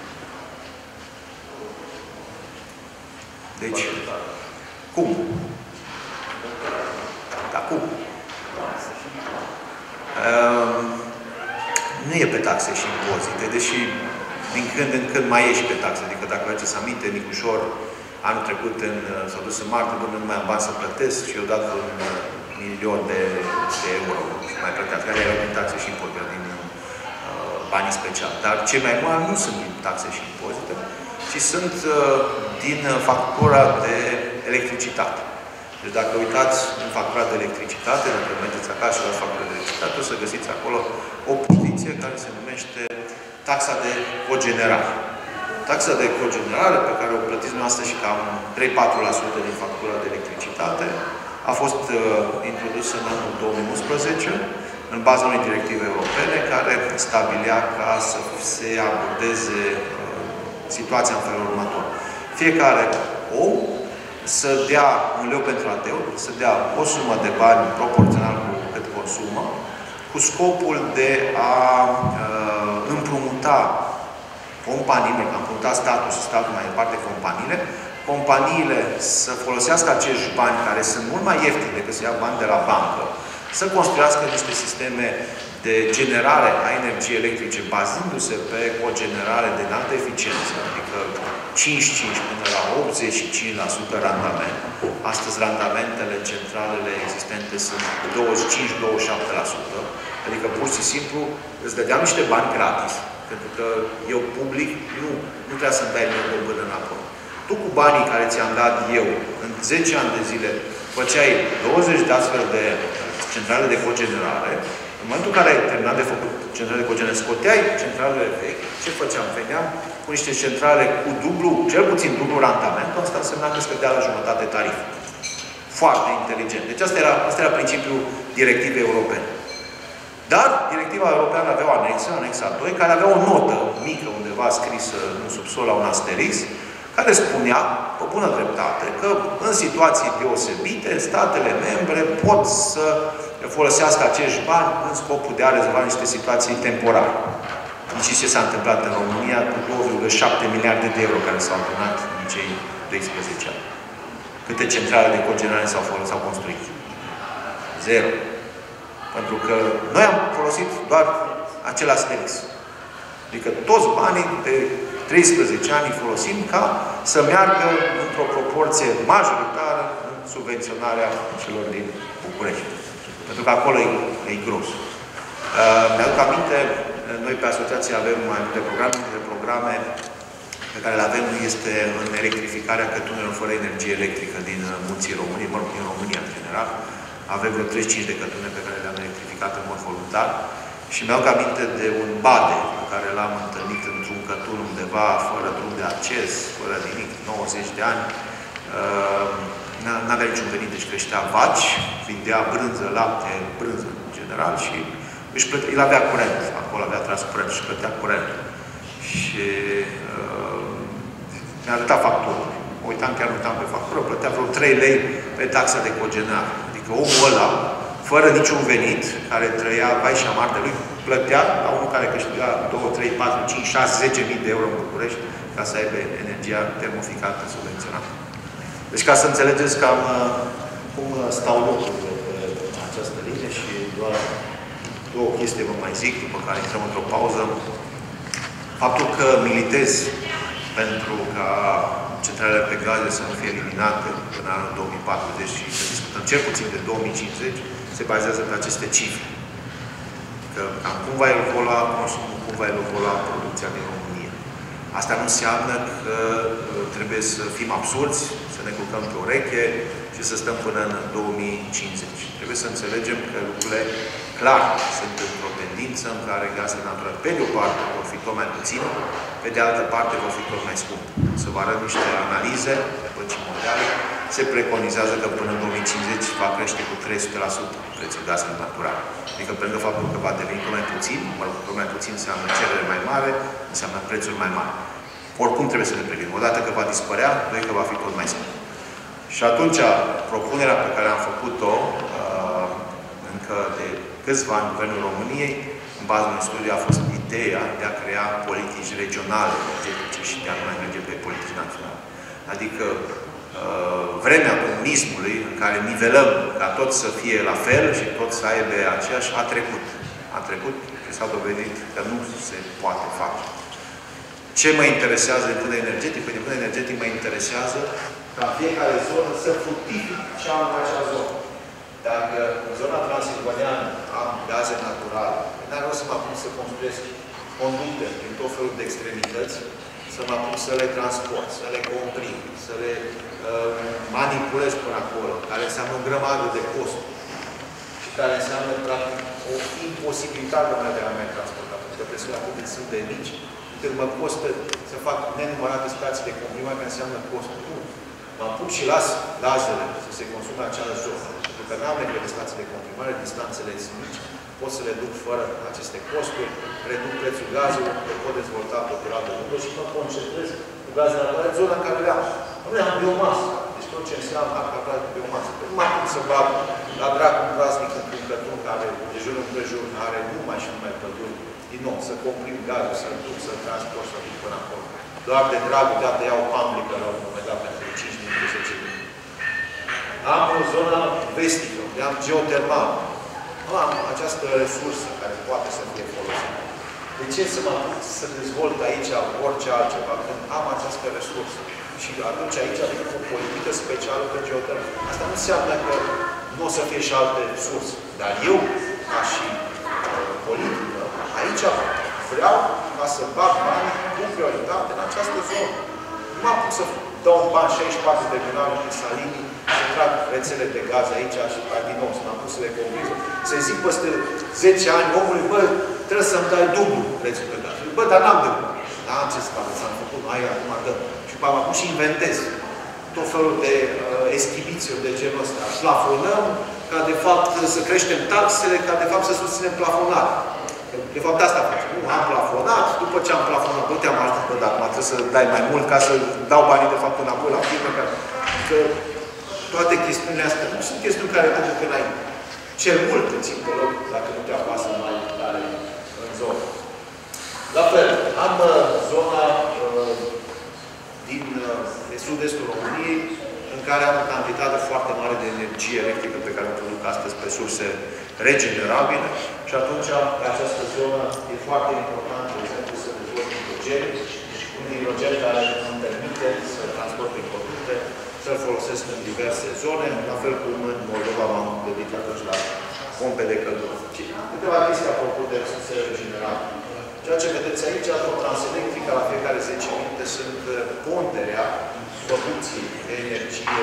Deci, cum? Dar cum? Uh, nu e pe taxe și impozite, deși din când în când mai e și pe taxe. Adică dacă vă aduceți aminte, Nicușor, anul trecut s-a dus în martie, nu mai am bani să plătesc și eu dat un milion de, de euro mai plăteați, care erau din taxe și impozite, din uh, banii speciali. Dar cei mai mari nu sunt din taxe și impozite, ci sunt uh, din factura de electricitate. Deci dacă uitați în factura de electricitate, dacă mergeți acasă și luați factura de electricitate, o să găsiți acolo o poziție care se numește taxa de cogenerare. Taxa de cogenerare, pe care o plătiți noastră și cam trei la patru la sută din factura de electricitate, a fost uh, introdusă în anul două mii unsprezece, în baza unei directive europene, care stabilea ca să se abordeze uh, situația în felul următor. Fiecare om să dea un leu pentru ateu, să dea o sumă de bani proporțional cu cât consumă, cu scopul de a uh, împrumuta companiile, că am împrumutat statul și statul mai departe companiile, companiile să folosească acești bani, care sunt mult mai ieftini decât să ia bani de la bancă, să construiască niște sisteme de generare a energiei electrice, bazându-se pe o generare de înaltă eficiență, adică cincizeci și cinci până la optzeci și cinci la sută randament. Astăzi randamentele centralele existente sunt douăzeci și cinci - douăzeci și șapte la sută. Adică pur și simplu îți dădeam niște bani gratis, pentru că eu public nu, nu trebuie să-mi dai mie o bână înapoi. Tu cu banii care ți-am dat eu în zece ani de zile făceai douăzeci de astfel de centrale de cogenerare. În momentul în care ai terminat de făcut centrale de cogenerare, scoteai centralele vechi, ce făceam? Veneam cu niște centrale cu dublu, cel puțin dublu randament, asta însemna că scădea la jumătate tarif. Foarte inteligent. Deci asta era, asta era principiul directivei europene. Dar directiva europeană avea o anexă, anexa doi, care avea o notă mică, undeva scrisă în subsol la un asterix, care spunea, pe bună dreptate, că în situații deosebite, statele membre pot să folosească acești bani în scopul de a rezolva niște situații temporare. Nici ce s-a întâmplat în România cu două virgulă șapte miliarde de euro care s-au adunat în cei doisprezece ani. Câte centrale de cogenerare s-au s-au construit? Zero. Pentru că noi am folosit doar acel asterix. Adică toți banii de treisprezece ani îi folosim ca să meargă într-o proporție majoritară în subvenționarea celor din București. Pentru că acolo e, e gros. Uh, Mi-aduc aminte, noi pe asociație avem mai multe programe, dintre programe pe care le avem este în electrificarea cătunelor fără energie electrică din munții României, mă rog, din România în general. Avem vreo treizeci și cinci de cătune pe care le-am electrificat în mod voluntar. Și mi-aduc aminte de un bade pe care l-am întâlnit într-un cătun undeva, fără drum de acces, fără nimic, nouăzeci de ani. N-avea niciun venit, deci creștea vaci, vindea brânză, lapte, brânză în general și își plătea, el avea curent, acolo avea tras curent și plătea curent. Și uh, mi-a arătat factură. Mă uitam, chiar uitam pe factură, plătea vreo trei lei pe taxa de cogenerare. Adică omul ăla, fără niciun venit, care trăia vai și amar de lui, plătea la unul care câștiga doi, trei, patru, cinci, șase, zece mii de euro în București ca să aibă energia termoficată subvenționată. Deci ca să înțelegeți cam cum stau lucrurile pe această linie și doar două chestii vă mai zic, după care intrăm într-o pauză. Faptul că militez pentru ca centralele pe gaze să nu fie eliminate până în anul două mii patruzeci și să discutăm cel puțin de două mii cincizeci, se bazează pe aceste cifre. Că cam cum va evolua consumul, cum va evolua producția din România. Asta nu înseamnă că trebuie să fim absurzi, să ne culcăm pe ureche și să stăm până în două mii cincizeci. Trebuie să înțelegem că lucrurile clar sunt într-o tendință în care gazele naturale, pe de o parte, vor fi tot mai puține, pe de altă parte, vor fi tot mai scumpe. Să vă arăt niște analize de băncii mondiale. Se preconizează că până în două mii cincizeci va crește cu trei sute la sută prețul gazelor naturale. Adică, pe lângă faptul că va deveni tot mai puțin, mă rog, tot mai puțin înseamnă cerere mai mare, înseamnă prețuri mai mari. Oricum trebuie să ne pregătim. Odată că va dispărea, doi că va fi tot mai scump. Și atunci, propunerea pe care am făcut-o uh, încă de câțiva ani în Guvernul României, în baza unui studiu, a fost ideea de a crea politici regionale energetice și de a nu mai merge pe politici naționale. Adică uh, vremea comunismului, în care nivelăm ca tot să fie la fel și tot să aibă aceeași, a trecut. A trecut și s-a dovedit că nu se poate face. Ce mă interesează din punct de energetic? Păi din punct de energetic mă interesează ca fiecare zonă să fructifice ce am în acea zonă. Dacă în zona transilvaneană am gaze naturale, n-ar rost să mă apuc să construiesc conducte prin tot felul de extremități, să mă apuc să le transport, să le comprim, să le uh, manipulez până acolo, care înseamnă o grămadă de costuri și care înseamnă, practic, o imposibilitate de a mai transporta, pentru că presiunea publică sunt de mici, când mă costă să fac nenumărate stații de comprimare, care înseamnă costuri. Nu. Mă apuc și las gazele să se consume acea zonă. Pentru că n-am nevoie de stații de comprimare, distanțele sunt mici, pot să le duc fără aceste costuri, reduc prețul gazelor, le pot dezvolta pe o perioadă lungă și mă concentrez cu gazele naturale în zona în care le am. Nu am biomasă. Deci tot ce înseamnă acapare de biomasă. Nu mă apuc să bag la dracu un praznic într-un cătun care de jur împrejur are numai și numai păduri. Din nou, să comprim gazul, să-l duc, să-l transport, să-l duc până acolo. Doar de dragul de a te iau pamblică la un moment dat pentru cinci minute, zece minute. Am o zonă vestică, unde am geotermal. Am această resursă care poate să fie folosit. De ce să mă apuc să dezvolt aici orice altceva, când am această resursă? Și atunci aici avem o politică specială pe geotermie. Asta nu înseamnă că nu o să fie și alte surse. Dar eu, ca și uh, politică, aici vreau ca să bag bani cu prioritate în această zonă. Nu mă apuc să dau un bani șaizeci și patru de milioane în Salini, să trag rețele de gaz aici și din nou să mă apuc să le convins. Să-i zic peste zece ani omului, bă, trebuie să-mi dai dublu rețele de gaz. Bă, dar n-am de bun. N-am ce să fac, s-am făcut, hai, acum dă. Și mă apuc și inventez tot felul de uh, eschibiții de genul ăsta. Plafonăm, ca de fapt să creștem taxele, ca de fapt să susținem plafonarea. De fapt, asta facem. Nu, am plafonat, după ce am plafonat, nu te-am ajutat, bă, dar acum trebuie să dai mai mult ca să dau banii, de fapt, înapoi la firmă. Că, că toate chestiunile astea nu sunt chestiuni care te duc înainte. Cel mult îți țin pe loc, dacă nu te apasă mai tare în zonă. La fel, am uh, zona uh, din uh, sud-estul României, în care am o cantitate foarte mare de energie electrică pe care o produc astăzi pe surse regenerabile și atunci această zonă e foarte importantă, de exemplu, să dezvolt hidrogen, un hidrogen care îmi permite să transport prin conducte, să-l folosesc în diverse zone, la fel cum în Moldova m-am gândit atunci la pompe de căldură. Câteva chestii apropo de resurse regenerabile. Ceea ce vedeți aici, o transelectrică la fiecare zece minute sunt ponderea producției de energie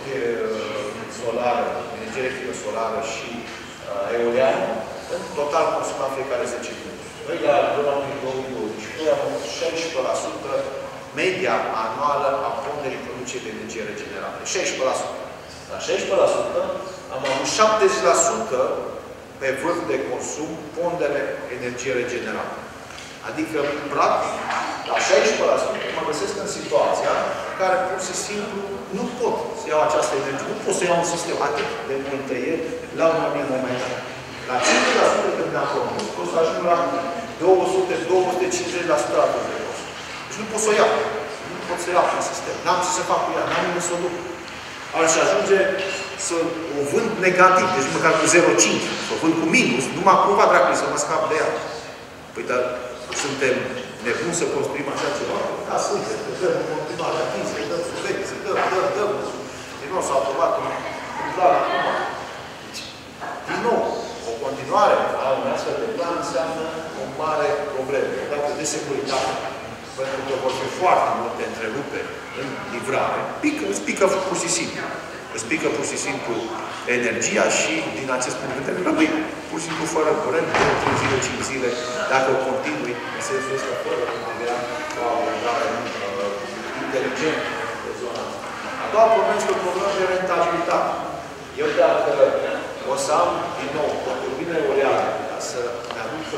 solară, energie electrică solară și uh, eoliană, în total consumat fiecare zece minute. Noi, la luna două mii douăzeci și doi, am avut șaisprezece la sută media anuală a ponderii producției de energie regenerabilă. șaisprezece la sută. La șaisprezece la sută am avut șaptezeci la sută pe vârf de consum pondere energie regenerabilă. Adică, practic, la șaisprezece la sută mă găsesc în situația în care pur și simplu nu pot să iau această energie. Nu pot să iau un sistem atât de multă ieri la un anumit moment. La cincizeci la sută când ne-am propus, pot să ajung la două sute - două sute cincizeci la sută de cost. Deci nu pot să o iau. Nu pot să iau în sistem. N-am ce să fac cu ea. N-am unde să o duc. Aș ajunge să o vând negativ, deci măcar cu zero virgulă cinci. Să o vând cu minus. Nu m-a cumva, dracului, să mă scap de ea. Păi, dar suntem nebuni să construim așa ceva? Da, suntem. Că dăm în continuare achiziție, dăm subvenții, dăm, dăm, dăm. Din nou s-a aprobat un plan acum. Deci, din nou, o continuare a unui astfel de plan înseamnă o mare problemă. Dacă de securitate, pentru că vor fi foarte multe întreruperi în livrare, pică, îți pică pur și simplu. Îți pică pur și simplu energia și, din acest punct de vedere, rămâi pur și simplu fără curent, două, trei zile, cinci zile, dacă o continui în sensul ăsta, fără considera o abordare uh, inteligentă de zona asta. A doua problemă este o problemă de rentabilitate. Eu, dacă o să am, din nou, o turbină eoliană, ca să-mi aducă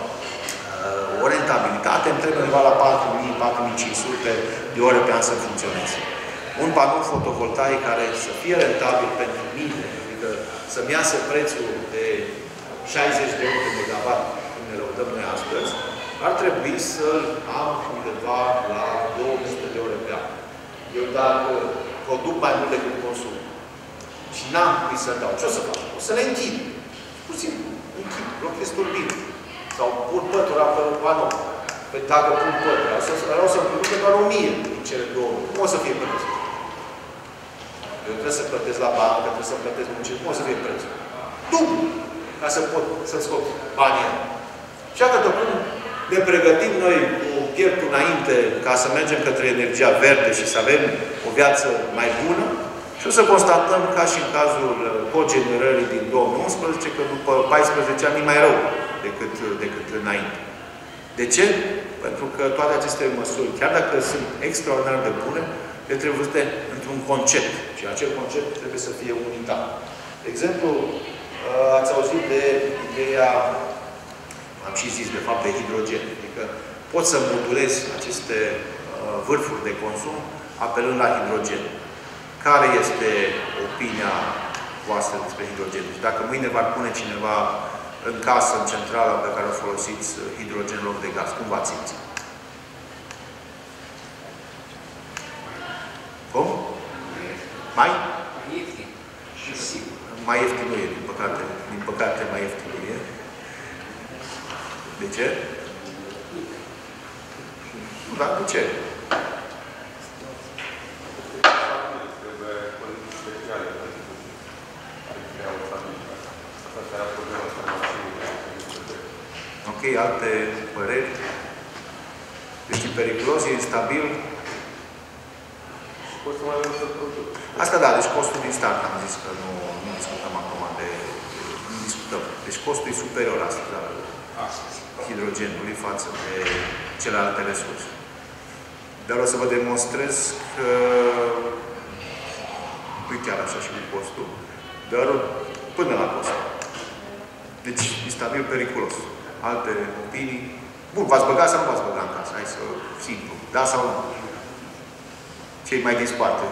uh, o rentabilitate, îmi trebuie undeva la patru mii - patru mii cinci sute de ore pe an să funcționeze. Un panou fotovoltaic care să fie rentabil pentru mine, adică să-mi iasă prețul de șaizeci de euro pe megawatt, cum ne lăudăm noi astăzi, ar trebui să-l am undeva la două sute de ore pe an. Eu dacă produc mai mult decât consum și n-am cui să dau, ce o să fac? O să le închid. Pur și simplu, închid, blochez turbine. Sau pun pătura pe panou. Păi dacă pun pătura, vreau să-mi producă doar o mie din cele două. Cum o să fie prețul? Eu trebuie să plătesc la bancă, trebuie să plătesc muncii. Cum o să fie prețul? Dublu! Ca să pot să-ți scot banii. Și atât când ne pregătim noi cu pieptul înainte ca să mergem către energia verde și să avem o viață mai bună, și o să constatăm, ca și în cazul cogenerării din două mii unsprezece, că după paisprezece ani e mai rău decât, decât înainte. De ce? Pentru că toate aceste măsuri, chiar dacă sunt extraordinar de bune, le trebuie văzute într-un concept. Și acel concept trebuie să fie unitar. De exemplu, ați auzit de ideea, am și zis de fapt, de hidrogen. Adică pot să modulez aceste vârfuri de consum apelând la hidrogen. Care este opinia voastră despre hidrogen? Deci dacă mâine va pune cineva în casă, în centrala pe care o folosiți hidrogen în loc de gaz, cum v-ați simți? Cum? Mai? Ieftin. Și sigur. Mai ieftin nu e, din păcate. Din păcate mai ieftin nu e. De ce? Nu, dar de ce? Trebuie condiții speciale pentru a crea o stabilitate. Asta era problema asta mașinii. Ok, alte păreri? Deci e periculos, e instabil. Costul mai mult să produc. Asta da, deci costul din start am zis că nu, nu discutăm acum de... Nu discutăm. Deci costul e superior asta, da, hidrogenului față de celelalte resurse. Dar o să vă demonstrez că nu e chiar așa și cu costul, dar până la cost. Deci e stabil periculos. Alte opinii? Bun, v-ați băgat sau nu v-ați băgat în casă? Hai să simplu. Da sau nu? Cei mai din spate.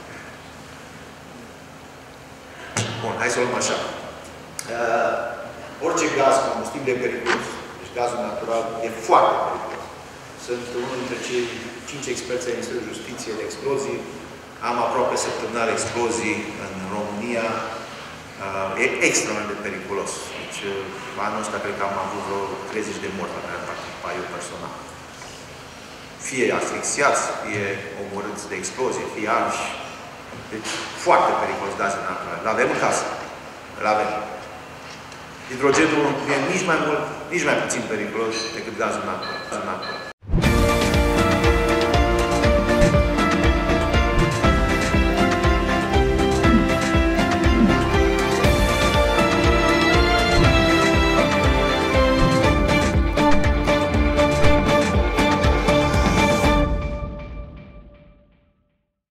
Bun, hai să o luăm așa. Uh, orice gaz combustibil e periculos. Deci gazul natural e foarte periculos. Sunt unul dintre cei cinci experți ai Ministerului Justiției de explozii. Am aproape săptămânal explozii în România. Uh, e extraordinar de periculos. Deci, uh, anul ăsta cred că am avut vreo treizeci de morți la care am participat eu personal. Fie asfixiați, fie omorâți de explozie, fie arși. Deci, foarte periculos gazul natural. L-avem în casă. L-avem. Hidrogenul e nici mai mult, nici mai puțin periculos decât gazul natural.